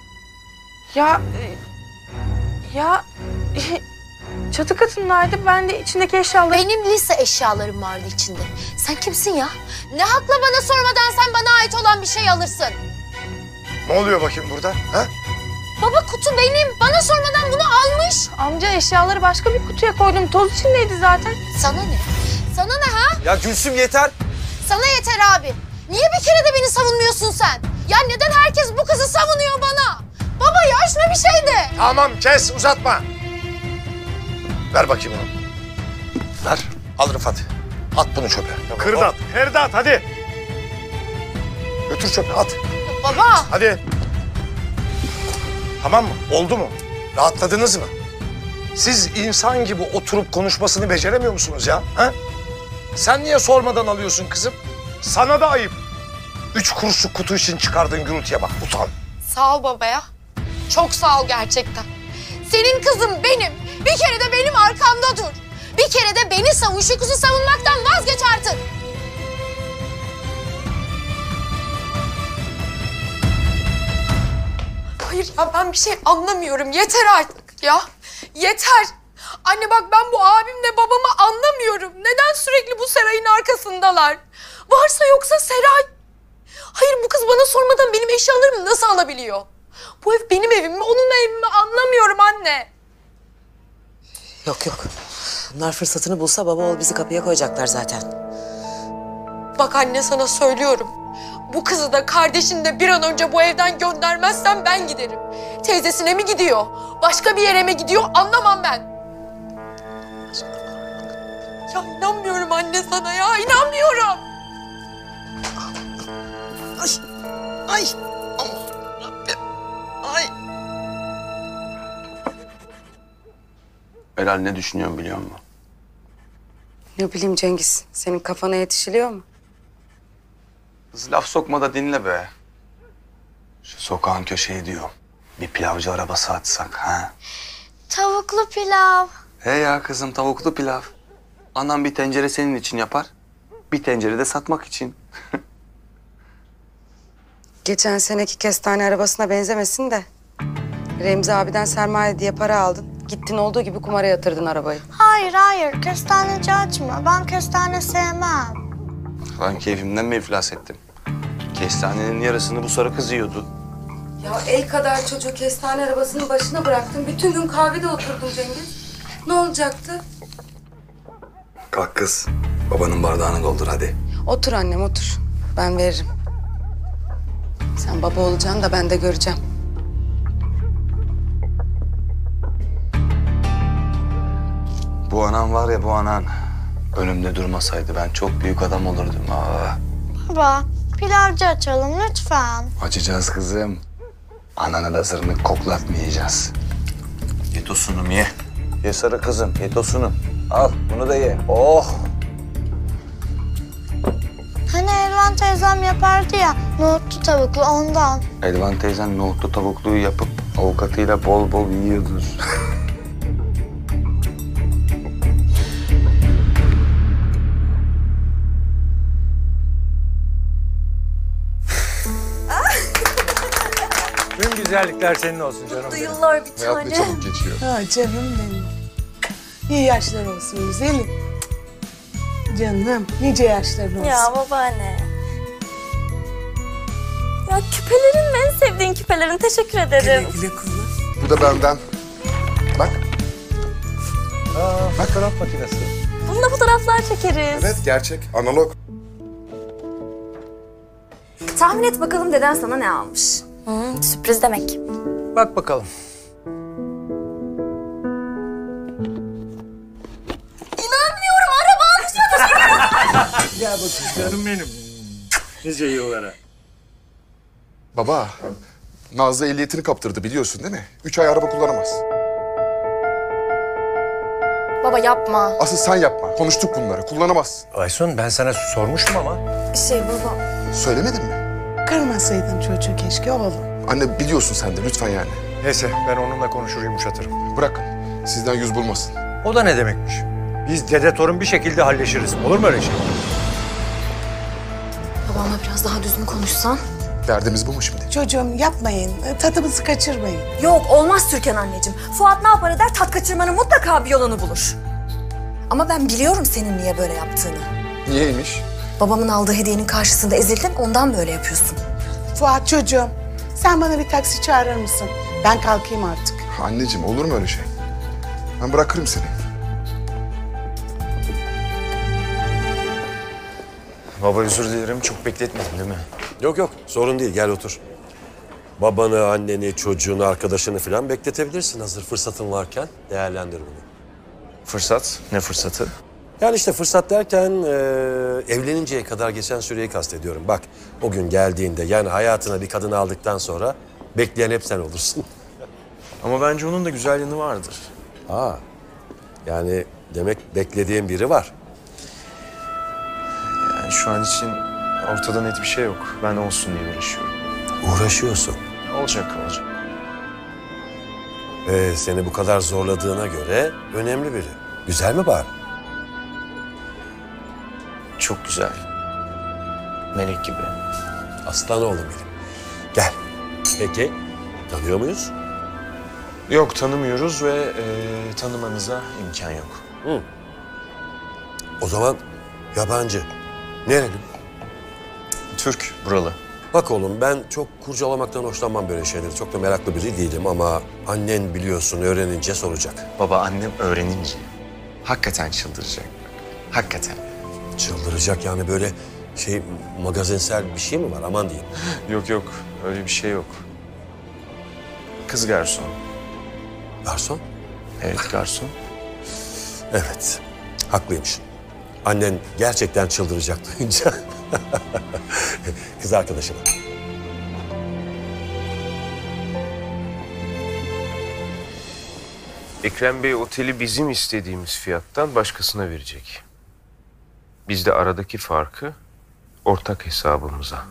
Çatı katındaydı. Ben de içindeki eşyaları... Benim lise eşyalarım vardı içinde. Sen kimsin ya? Ne hakla bana sormadan sen bana ait olan bir şey alırsın? Ne oluyor bakayım burada? Ha? Baba kutu benim. Bana sormadan bunu almış. Amca eşyaları başka bir kutuya koydum. Toz içindeydi zaten. Sana ne? Sana ne ha? Ya Gülsüm yeter. Sana yeter abi. Niye bir kere de beni savunmuyorsun sen? Ya neden herkes bu kızı savunuyor bana? Baba yaşlı bir şey de. Tamam kes uzatma. Ver bakayım onu. Ver. Al Rıfat. At bunu çöpe. Kırdat, herdat hadi. Götür çöpe at. Baba. Hadi. Tamam mı? Oldu mu? Rahatladınız mı? Siz insan gibi oturup konuşmasını beceremiyor musunuz ya? Ha? Sen niye sormadan alıyorsun kızım? Sana da ayıp. 3 kuruşluk kutu için çıkardığın gürültüye bak. Utan. Sağ ol baba ya. Çok sağ ol gerçekten. Senin kızım benim. Bir kere de benim arkamda dur. Bir kere de beni savun. Şu kızı savunmaktan vazgeç artık. Hayır ya ben bir şey anlamıyorum. Yeter artık ya. Yeter. Anne bak ben bu abimle babamı anlamıyorum. Neden sürekli bu Seray'ın arkasındalar? Varsa yoksa Seray. Hayır bu kız bana sormadan benim eşyalarımı nasıl alabiliyor? Bu ev benim evim mi, onun evi mi anlamıyorum anne. Yok yok. Bunlar fırsatını bulsa baba oğul bizi kapıya koyacaklar zaten. Bak anne sana söylüyorum. Bu kızı da kardeşini de bir an önce bu evden göndermezsem ben giderim. Teyzesine mi gidiyor? Başka bir yere mi gidiyor? Anlamam ben. Ya inanmıyorum anne sana ya. İnanmıyorum. Ay. Allah Rabbim. Ay. Helal ne düşünüyorsun biliyor musun? Ne bileyim Cengiz, senin kafana yetişiliyor mu? Kız laf sokma da dinle be. Şu sokağın köşeyi diyorum. Bir pilavcı arabası açsak ha. Tavuklu pilav. He ya kızım tavuklu pilav. Anam bir tencere senin için yapar. Bir tencere de satmak için. Geçen seneki kestane arabasına benzemesin de. Remzi abiden sermaye diye para aldın. Gittin olduğu gibi kumara yatırdın arabayı. Hayır, kestaneci açma. Ben kestane sevmem. Ben keyfimden mi iflas ettim? Kestanenin yarısını bu sarı kız yiyordu. Ya el kadar çocuğu kestane arabasının başına bıraktın. Bütün gün kahvede oturdun Cengiz. Ne olacaktı? Kalk kız. Babanın bardağını doldur hadi. Otur annem otur. Ben veririm. Sen baba olacaksın da ben de göreceğim. Bu anan var ya bu anan. Önümde durmasaydı ben çok büyük adam olurdum. Aa. Baba, pilavcı açalım lütfen. Açacağız kızım. Ananı da zırnık koklatmayacağız. Ye tosunum ye. Ye sarı kızım ye tosunum. Al bunu da ye. Oh. Hani Elvan teyzem yapardı ya, nohutlu tavuklu ondan. Elvan teyzen nohutlu tavukluyu yapıp avukatıyla bol bol yiyordur. Tüm güzellikler senin olsun canım benim. Yıllar bir Hayat ne çabuk geçiyor. Ha canım benim. İyi yaşlar olsun güzelim. Canım nice yaşların olsun. Ya babaanne. Ya küpelerin en sevdiğin küpelerin. Teşekkür ederim. Güle kullan. Bu da benden. Bak. Bak fotoğraf makinesi. Bununla fotoğraflar çekeriz. Evet gerçek. Analog. Tahmin et bakalım deden sana ne almış? Sürpriz demek. Bak bakalım. İnanmıyorum, araba almış ya. Gel bakayım canım benim. Nice yıllara. Baba, Nazlı ehliyetini kaptırdı biliyorsun değil mi? 3 ay araba kullanamaz. Baba yapma. Asıl sen yapma. Konuştuk bunları. Kullanamaz. Aysun ben sana sormuştum ama. Baba. Söylemedin mi? Kırmasaydın çocuğu keşke oğlum. Anne biliyorsun sen de lütfen yani. Neyse ben onunla konuşur yumuşatırım. Bırakın. Sizden yüz bulmasın. O da ne demekmiş? Biz dede torun bir şekilde halleşiriz. Olur mu öyle şey? Babamla biraz daha düzgün konuşsan. Derdimiz bu mu şimdi? Çocuğum yapmayın. Tadımızı kaçırmayın. Yok olmaz Türkan anneciğim. Fuat ne yapar eder tat kaçırmanın mutlaka bir yolunu bulur. Ama ben biliyorum senin niye böyle yaptığını. Niyeymiş? Babamın aldığı hediyenin karşısında ezildin ondan böyle yapıyorsun. Fuat çocuğum sen bana bir taksi çağırır mısın? Ben kalkayım artık. Anneciğim olur mu öyle şey? Ben bırakırım seni. Baba özür dilerim. Çok bekletmedim değil mi? Yok yok sorun değil gel otur. Babanı, anneni, çocuğunu, arkadaşını falan bekletebilirsin hazır fırsatın varken. Değerlendir bunu. Fırsat? Ne fırsatı? Yani işte fırsat derken evleninceye kadar geçen süreyi kastediyorum. Bak o gün geldiğinde yani hayatına bir kadını aldıktan sonra bekleyen hep sen olursun. Ama bence onun da güzel yanı vardır. Ha, yani demek beklediğin biri var. Yani şu an için ortada net bir şey yok. Ben olsun diye uğraşıyorum. Uğraşıyorsun. Olacak. Seni bu kadar zorladığına göre önemli biri. Güzel mi bari? Çok güzel. Melek gibi. Aslan oğlum benim. Gel. Peki tanıyor muyuz? Yok tanımıyoruz ve tanımanıza imkan yok. Hı. O zaman yabancı. Nereli? Türk, buralı. Bak oğlum ben çok kurcalamaktan hoşlanmam böyle şeyleri. Çok da meraklı biri değilim ama annen biliyorsun öğrenince soracak. Baba annem öğrenince hakikaten çıldıracak. Hakikaten. Çıldıracak yani böyle Magazinsel bir şey mi var? Aman diyeyim. Yok yok, öyle bir şey yok. Kız garson. Garson? Evet, garson. Evet, haklıymış. Annen gerçekten çıldıracak duyunca. Kız arkadaşına. Ekrem Bey oteli bizim istediğimiz fiyattan başkasına verecek. Biz de aradaki farkı ortak hesabımıza.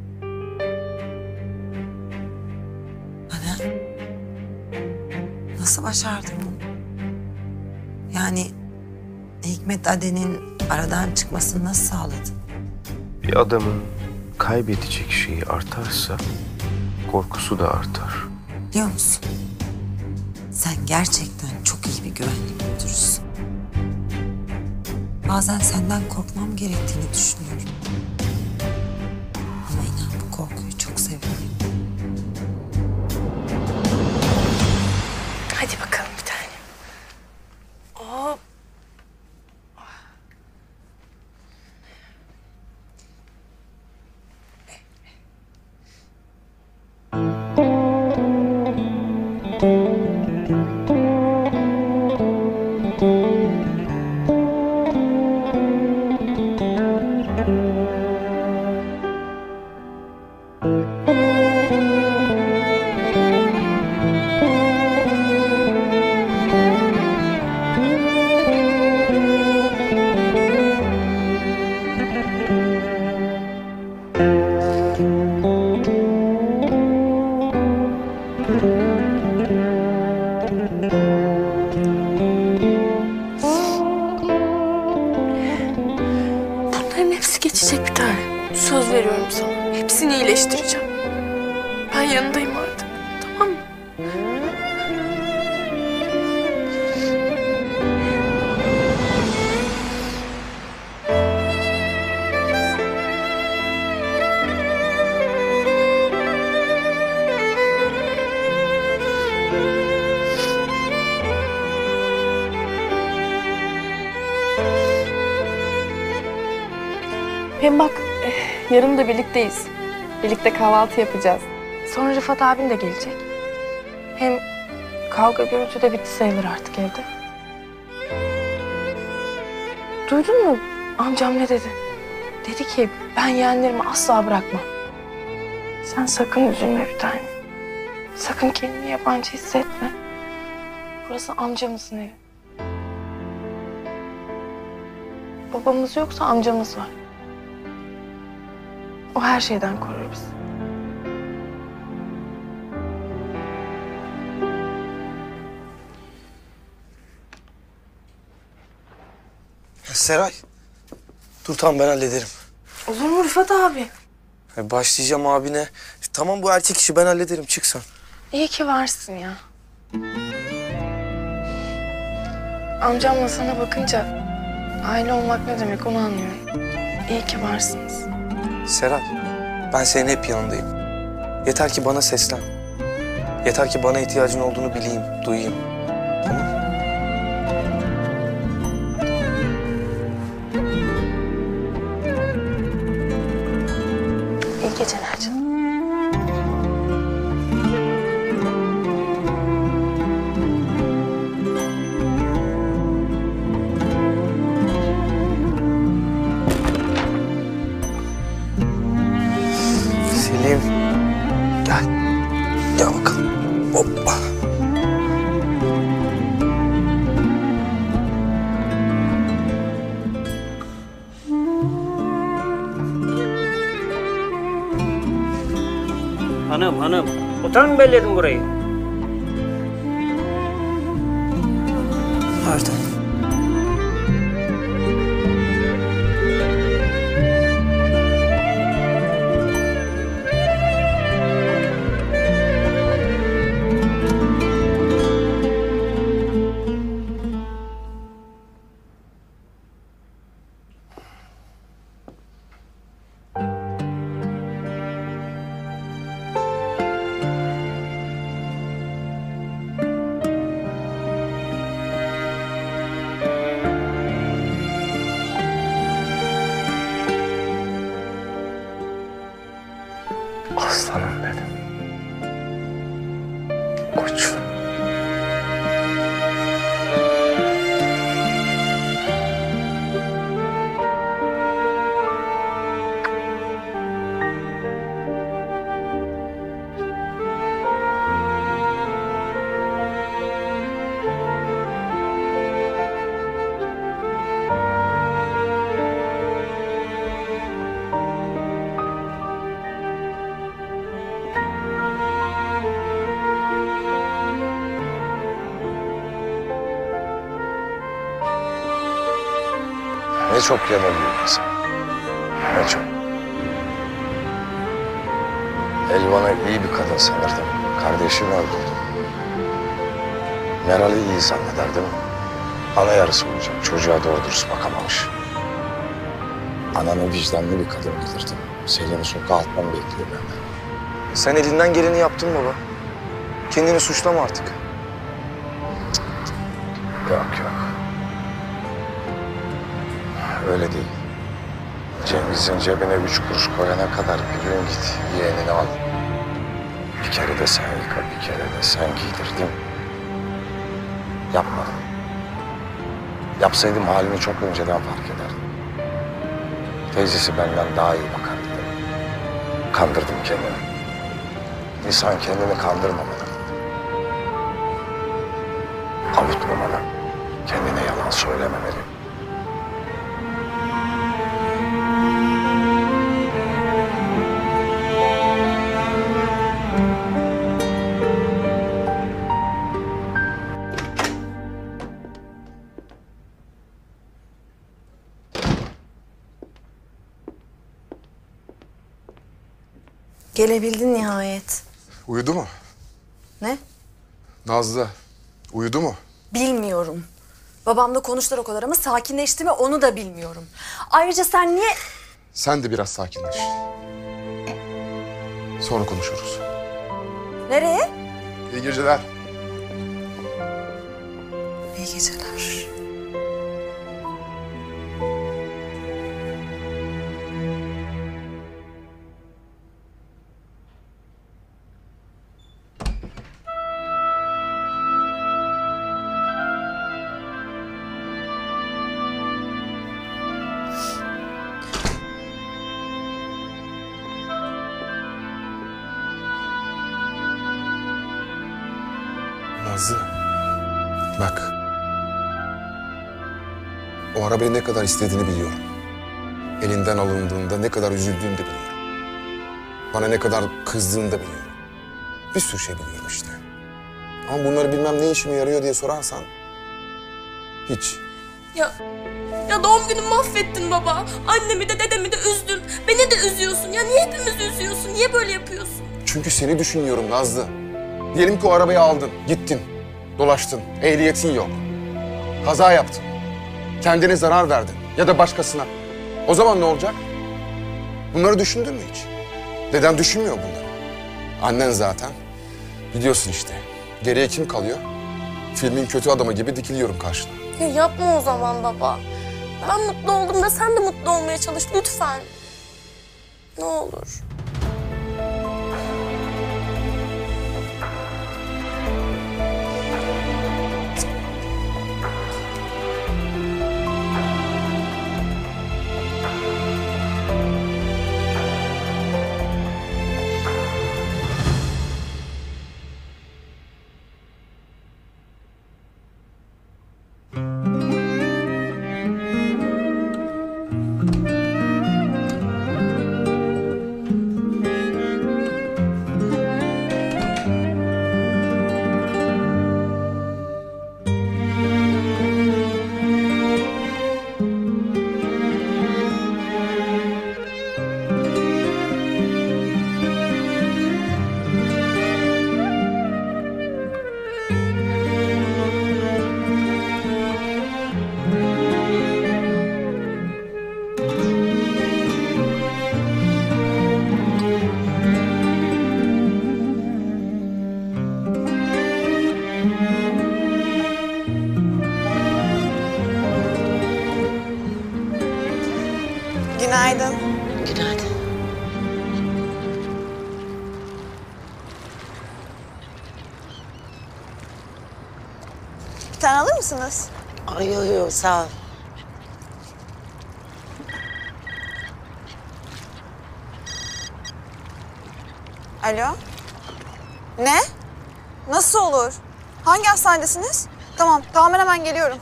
Nasıl başardın bunu? Yani Hikmet Aden'in aradan çıkmasını nasıl sağladın? Bir adamın kaybedecek şeyi artarsa korkusu da artar. Biliyor musun? Sen gerçekten çok iyi bir güvenlik müdürüsün. Bazen senden korkmam gerektiğini düşünüyorum. Ama inan bu korkuyu çok seviyorum. Hadi bakalım bir tane. Hop. Bunların hepsi geçecek bir tane. Söz veriyorum sana. Hepsini iyileştireceğim. Ben yanındayım artık. Tamam mı? Hem bak, yarın da birlikteyiz. Birlikte kahvaltı yapacağız. Sonra Rıfat abin de gelecek. Hem kavga gürültü de bitti sayılır artık evde. Duydun mu amcam ne dedi? Dedi ki ben yeğenlerimi asla bırakmam. Sen sakın üzülme bir tane. Sakın kendini yabancı hissetme. Burası amcamızın evi. Babamız yoksa amcamız var. O her şeyden korur bizi. Seray. Dur tamam ben hallederim. Olur mu Rıfat abi? Başlayacağım abine. Tamam bu erkek işi ben hallederim çık sen. İyi ki varsın ya. Amcamla sana bakınca aile olmak ne demek onu anlıyorum. İyi ki varsınız. Seray ben senin hep yanındayım. Yeter ki bana seslen. Yeter ki bana ihtiyacın olduğunu bileyim, duyayım. Tamam? İyi geceler canım. Selim. Gel. Gel bakalım. Hoppa. Hanım, otel mi belledin burayı? Pardon. Ne çok yanılıyor insan. Ne çok. Elvan'ı iyi bir kadın sanırdım. Kardeşimi öldürdü. Meral'i iyi zannederdim. Ana yarısı olacak. Çocuğa doğru dürüst bakamamış. Ananı vicdanlı bir kadın bilirdim. Selim'i sokağa atmamı bekliyor benden. Sen elinden geleni yaptın baba. Kendini suçlama artık. Yok yok. Öyle değil. Cengiz'in cebine 3 kuruş koyana kadar bir gün git yeğenini al. Bir kere de sen yıka, bir kere de sen giydirdin. Yapmadım. Yapsaydım halini çok önceden fark ederdim. Teyzesi benden daha iyi bakardı. Kandırdım kendimi. İnsan kendini kandırmamalı. Avutmamalı. Kendine yalan söylememeli. Gelebildin nihayet. Uyudu mu? Ne? Nazlı uyudu mu? Bilmiyorum. Babamla konuştular o kadar ama sakinleşti mi onu da bilmiyorum. Ayrıca sen niye... Sen de biraz sakinleş. Sonra konuşuruz. Nereye? İyi geceler. İyi geceler. Nazlı, bak. O arabayı ne kadar istediğini biliyorum. Elinden alındığında ne kadar üzüldüğünü de biliyorum. Bana ne kadar kızdığını da biliyorum. Bir sürü şey biliyorum işte. Ama bunları bilmem ne işime yarıyor diye sorarsan... hiç. Ya doğum günümü mahvettin baba. Annemi de dedemi de üzdün. Beni de üzüyorsun. Ya niye hepimizi üzüyorsun? Niye böyle yapıyorsun? Çünkü seni düşünüyorum Nazlı. Diyelim ki o arabayı aldın, gittin, dolaştın, ehliyetin yok. Kaza yaptın, kendine zarar verdin ya da başkasına. O zaman ne olacak? Bunları düşündün mü hiç? Deden düşünmüyor bunları. Annen zaten. Biliyorsun işte. Geriye kim kalıyor? Filmin kötü adamı gibi dikiliyorum karşına. Ya yapma o zaman baba. Ben mutlu oldum da sen de mutlu olmaya çalış lütfen. Ne olur. Günaydın. Günaydın. Bir tane alır mısınız? Ay yok sağ ol. Alo? Ne? Nasıl olur? Hangi hastanedesiniz? Tamam, ben hemen geliyorum.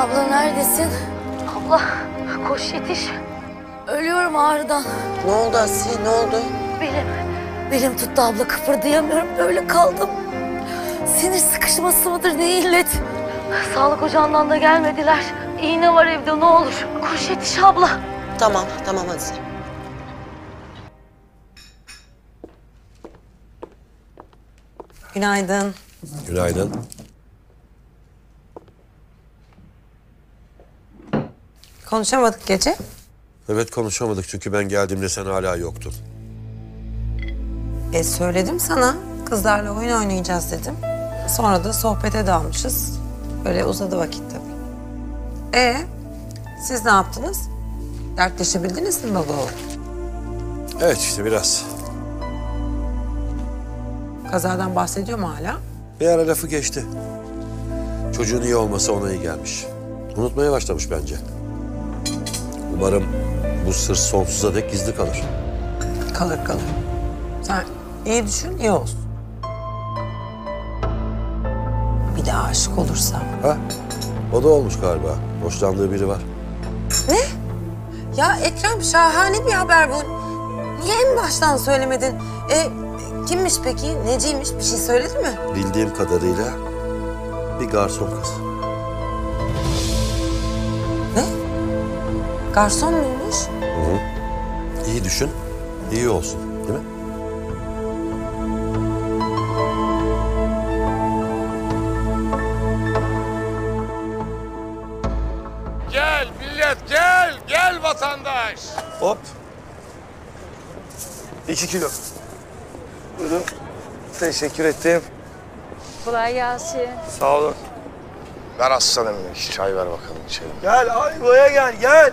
Abla neredesin? Abla koş yetiş. Ölüyorum ağrıdan. Ne oldu Asiye, ne oldu? Belim tuttu abla, kıpırdayamıyorum, böyle kaldım. Sinir sıkışması mıdır ne illet? Sağlık ocağından da gelmediler. İğne var evde, ne olur. Koş yetiş abla. Tamam, tamam Asiye. Günaydın. Günaydın. Konuşamadık gece. Evet konuşamadık çünkü ben geldiğimde sen hala yoktun. Söyledim sana. Kızlarla oyun oynayacağız dedim. Sonra da sohbete dalmışız. Böyle uzadı vakit tabii. Siz ne yaptınız? Dertleşebildiniz mi baba oğul? Evet işte biraz. Kazadan bahsediyor mu hala? Bir ara lafı geçti. Çocuğun iyi olması ona iyi gelmiş. Unutmaya başlamış bence. Umarım bu sır sonsuza dek gizli kalır. Kalır. Sen iyi düşün, iyi olsun. Bir daha aşık olursa. Ha? O da olmuş galiba. Hoşlandığı biri var. Ne? Ya Ekrem, şahane bir haber bu. Niye en baştan söylemedin? Kimmiş peki? Neciymiş? Bir şey söyledi mi? Bildiğim kadarıyla bir garson kız. Garson muymuş? Hı. İyi düşün, iyi olsun. Değil mi? Gel millet gel, gel vatandaş. Hop. 2 kilo. Buyurun. Teşekkür ettim. Kolay gelsin. Sağ olun. Ver aslanım, çay ver bakalım içelim. Gel Ayva'ya gel.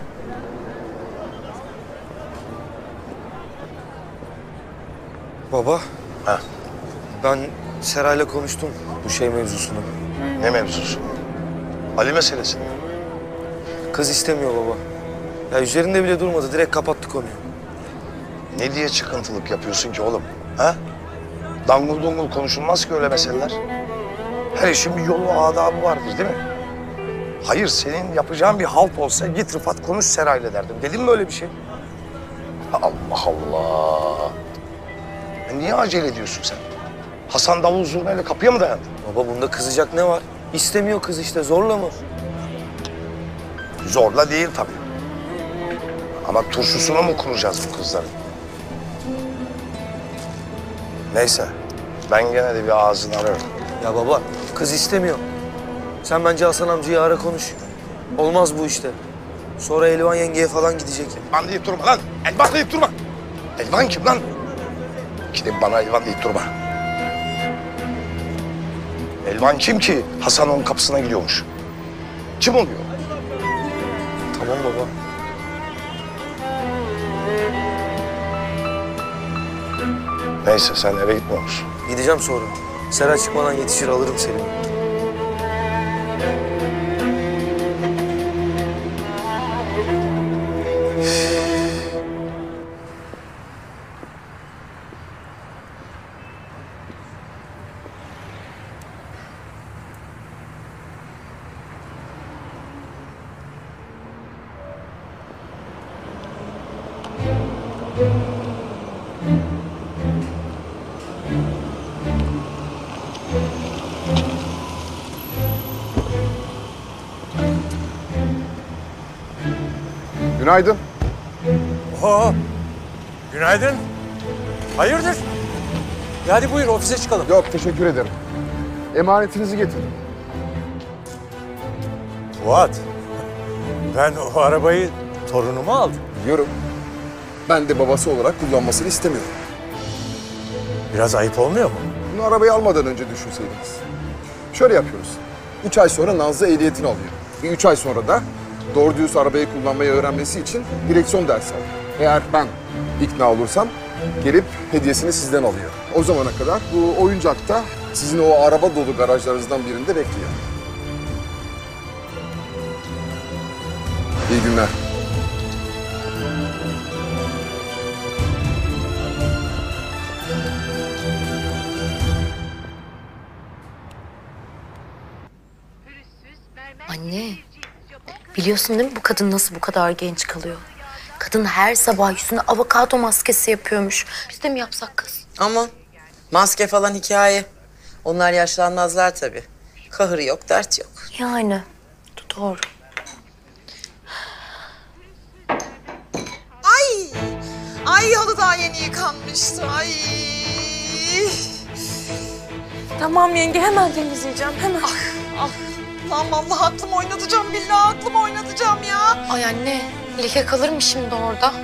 Baba. Ha. Ben Seray'la konuştum bu şey mevzusunu. Ne mevzusu? Ali meselesi mi? Kız istemiyor baba. Ya üzerinde bile durmadı. Direkt kapattı konuyu. Ne diye çıkıntılık yapıyorsun ki oğlum? Ha? Dangul dungul konuşulmaz ki öyle meseleler. Her işin bir yolu adabı vardır değil mi? Hayır, senin yapacağın bir halt olsa git Rıfat konuş Seray'la derdim. Dedim mi öyle bir şey? Allah Allah. Niye acele ediyorsun sen? Hasan davul zurnayla kapıya mı dayandı? Baba bunda kızacak ne var? İstemiyor kız işte, zorla mı? Zorla değil tabii. Ama turşusunu mu kuracağız bu kızların? Neyse, ben gene de bir ağzını ararım. Ya baba, kız istemiyor. Sen bence Hasan amcayı ara konuş. Olmaz bu işte. Sonra Elvan yengeye falan gidecek. Elvan deyip durma lan! Elvan deyip durma! Elvan kim lan? Gidip bana Elvan deyip durma. Elvan kim ki Hasan onun kapısına gidiyormuş? Kim oluyor? Tamam baba. Neyse, sen eve gitmiyor musun? Gideceğim sonra. Seray çıkmadan yetişir alırım Selim'i. Günaydın. Oo, günaydın. Hayırdır? Hadi buyur ofise çıkalım. Yok, teşekkür ederim. Emanetinizi getirdim. Fuat, ben o arabayı torunuma aldım. Biliyorum. Ben de babası olarak kullanmasını istemiyorum. Biraz ayıp olmuyor mu? Bunu arabayı almadan önce düşünseydiniz. Şöyle yapıyoruz. 3 ay sonra Nazlı ehliyetini alıyor. Bir 3 ay sonra da doğru dürüst arabayı kullanmayı öğrenmesi için direksiyon dersi alıyor. Eğer ben ikna olursam gelip hediyesini sizden alıyor. O zamana kadar bu oyuncakta sizin o araba dolu garajlarınızdan birinde bekliyor. İyi günler. Anne, Biliyorsun değil mi bu kadın nasıl bu kadar genç kalıyor? Kadın her sabah yüzüne avokado maskesi yapıyormuş. Biz de mi yapsak kız? Aman maske falan hikaye. Onlar yaşlanmazlar tabii. Kahırı yok, dert yok. Yani doğru. Ay halı daha yeni yıkanmıştı. Ay. Tamam yenge, hemen temizleyeceğim, hemen. Lan vallahi aklımı oynatacağım, billahi aklımı oynatacağım ya. Ay anne, leke kalır mı şimdi orada?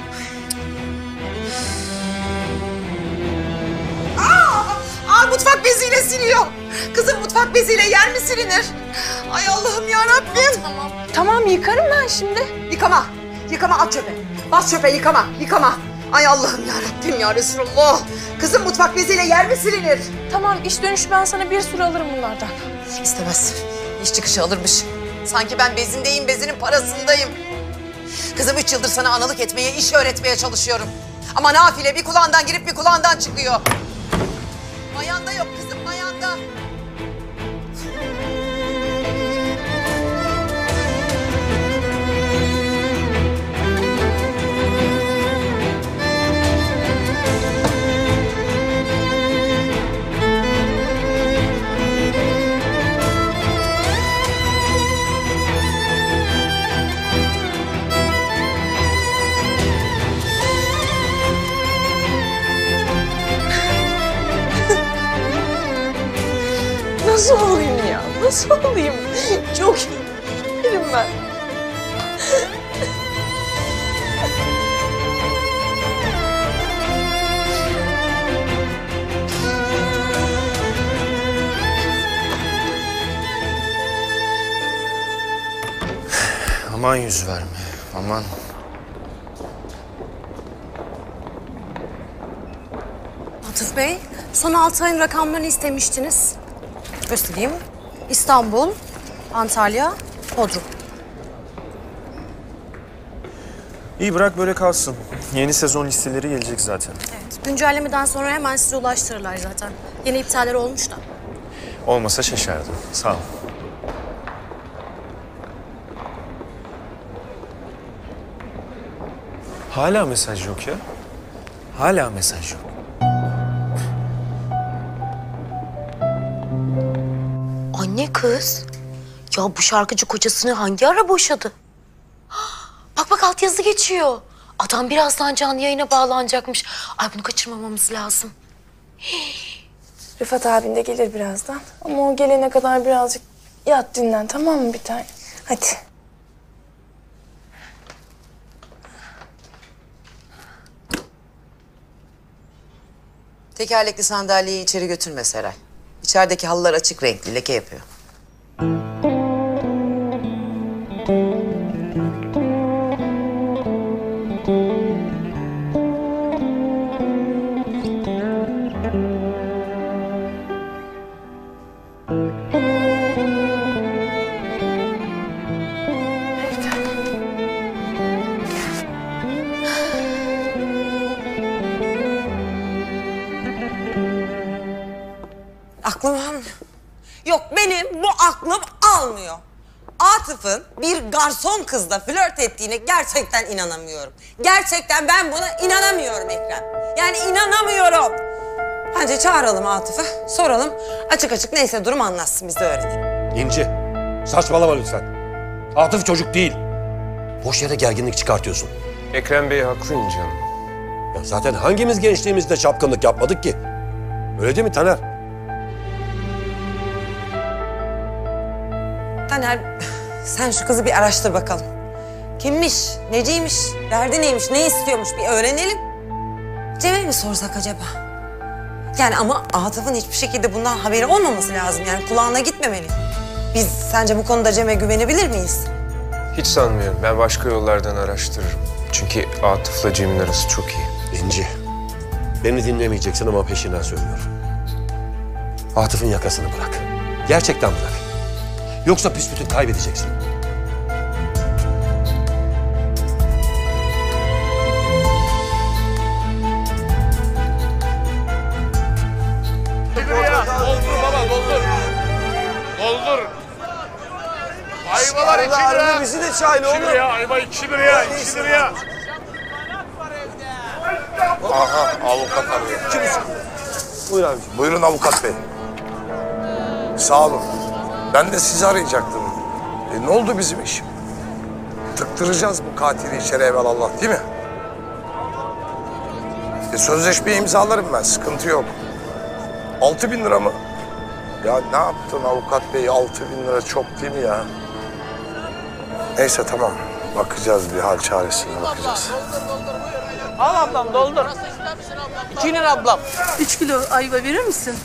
Mutfak beziyle siliyor. Kızım mutfak beziyle yer mi silinir? Ay Allah'ım ya Rabbim. Tamam yıkarım ben şimdi. Yıkama. Yıkama, at çöpe. Bas çöpe, yıkama. Yıkama. Ay Allah'ım ya Rabbim ya Resulullah. Kızım mutfak beziyle yer mi silinir? Tamam, iş dönüşü ben sana bir sürü alırım bunlardan. İstemez. İş çıkışı alırmış. Sanki ben bezindeyim, bezinin parasındayım. Kızım 3 yıldır sana analık etmeye, iş öğretmeye çalışıyorum. Ama nafile bir kulağından girip bir kulağından çıkıyor. Mayanda yok kızım, mayanda. Nasıl olayım ya? Nasıl olayım? Çok iyiyim ben. Aman yüz verme, aman. Atıf Bey, son 6 ayın rakamlarını istemiştiniz. Göstereyim. İstanbul, Antalya, Bodrum. İyi bırak böyle kalsın. Yeni sezon listeleri gelecek zaten. Evet, güncellemeden sonra hemen size ulaştırırlar zaten. Yeni iptaller olmuş da. Olmasa şaşardım. Sağ ol. Hala mesaj yok ya. Hala mesaj yok. Anne kız. Ya bu şarkıcı kocasını hangi ara boşadı? Bak bak altyazı geçiyor. Adam birazdan canlı yayına bağlanacakmış. Ay bunu kaçırmamamız lazım. Rıfat abin de gelir birazdan. Ama o gelene kadar birazcık yat dinlen, tamam mı bir tane? Hadi. Tekerlekli sandalyeyi içeri götürme Seray. İçerideki halılar açık renkli, leke yapıyor. Aklım almıyor. Yok benim bu aklım almıyor. Atıf'ın bir garson kızla flört ettiğine gerçekten inanamıyorum. Gerçekten ben buna inanamıyorum Ekrem. Yani inanamıyorum. Bence çağıralım Atıf'ı, soralım. Açık açık neyse durum anlatsın, biz de öğrenelim. İnci, saçmalama lütfen. Atıf çocuk değil. Boş yere gerginlik çıkartıyorsun. Ekrem Bey haklı İnci Hanım. Ya zaten hangimiz gençliğimizde çapkınlık yapmadık ki? Öyle değil mi Taner? Taner, sen şu kızı bir araştır bakalım. Kimmiş, neciymiş, derdi neymiş, ne istiyormuş bir öğrenelim. Cem'e mi sorsak acaba? Yani ama Atıf'ın hiçbir şekilde bundan haberi olmaması lazım. Yani kulağına gitmemeli. Biz sence bu konuda Cem'e güvenebilir miyiz? Hiç sanmıyorum. Ben başka yollardan araştırırım. Çünkü Atıf'la Cem'in arası çok iyi. İnci, beni dinlemeyeceksin ama peşinden söylüyorum. Atıf'ın yakasını bırak. Gerçekten bırak. Yoksa büsbütün kaybedeceksin. Doldur baba, doldur. Doldur. Ay Ayvalar 2 lira. Bizi de çayla 2 liraya ayva 2 liraya. 2 liraya. Aha avukat arıyor. Buyur abi. Buyurun avukat bey. Sağ olun. Ben de sizi arayacaktım. Ne oldu bizim iş? Tıktıracağız bu katili içeri evvelallah değil mi? Sözleşmeyi imzalarım ben, sıkıntı yok. 6.000 lira mı? Ya ne yaptın avukat bey? 6.000 lira çok değil mi ya? Neyse tamam. Bakacağız bir hal çaresine bakacağız. Al ablam doldur. 2 lira ablam. 3 kilo ayva verir misin?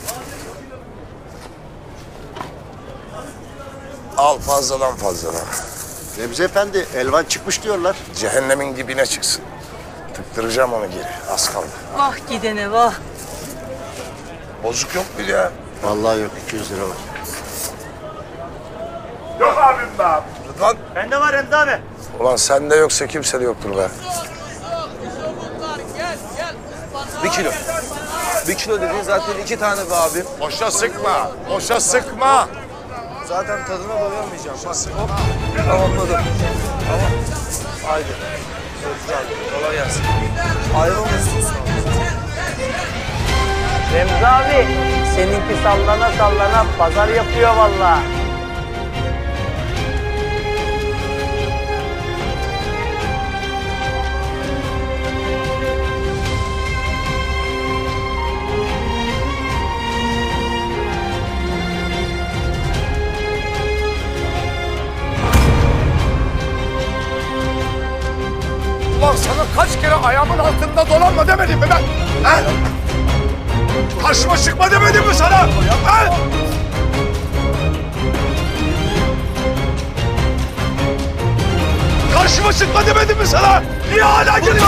Al fazladan fazladan. Remzi Efendi, elvan çıkmış diyorlar. Cehennemin dibine çıksın. Tıktıracağım onu geri. Az kaldı. Vah gidene vah. Bozuk yok mu ya? Vallahi yok, 200 lira var. Yok abim be abi. Rıdvan. Bende var Remzi abi. Ulan sende yoksa kimsede yoktur be. 1 kilo. 1 kilo dediğin zaten 2 tane be abi. Boşa sıkma. Boşa sıkma. Zaten tadına doyamayacağım. Hop. Tamamladım. Tamam. Haydi. Kolay gelsin. Ayva mısın? Remzi abi, seninki sallana sallana pazar yapıyor vallahi. Ulan sana kaç kere ayağımın altında dolanma demedim mi ben? He? Karşıma çıkma demedim mi sana? He? Karşıma çıkma demedim mi sana? Niye hala geliyorsun?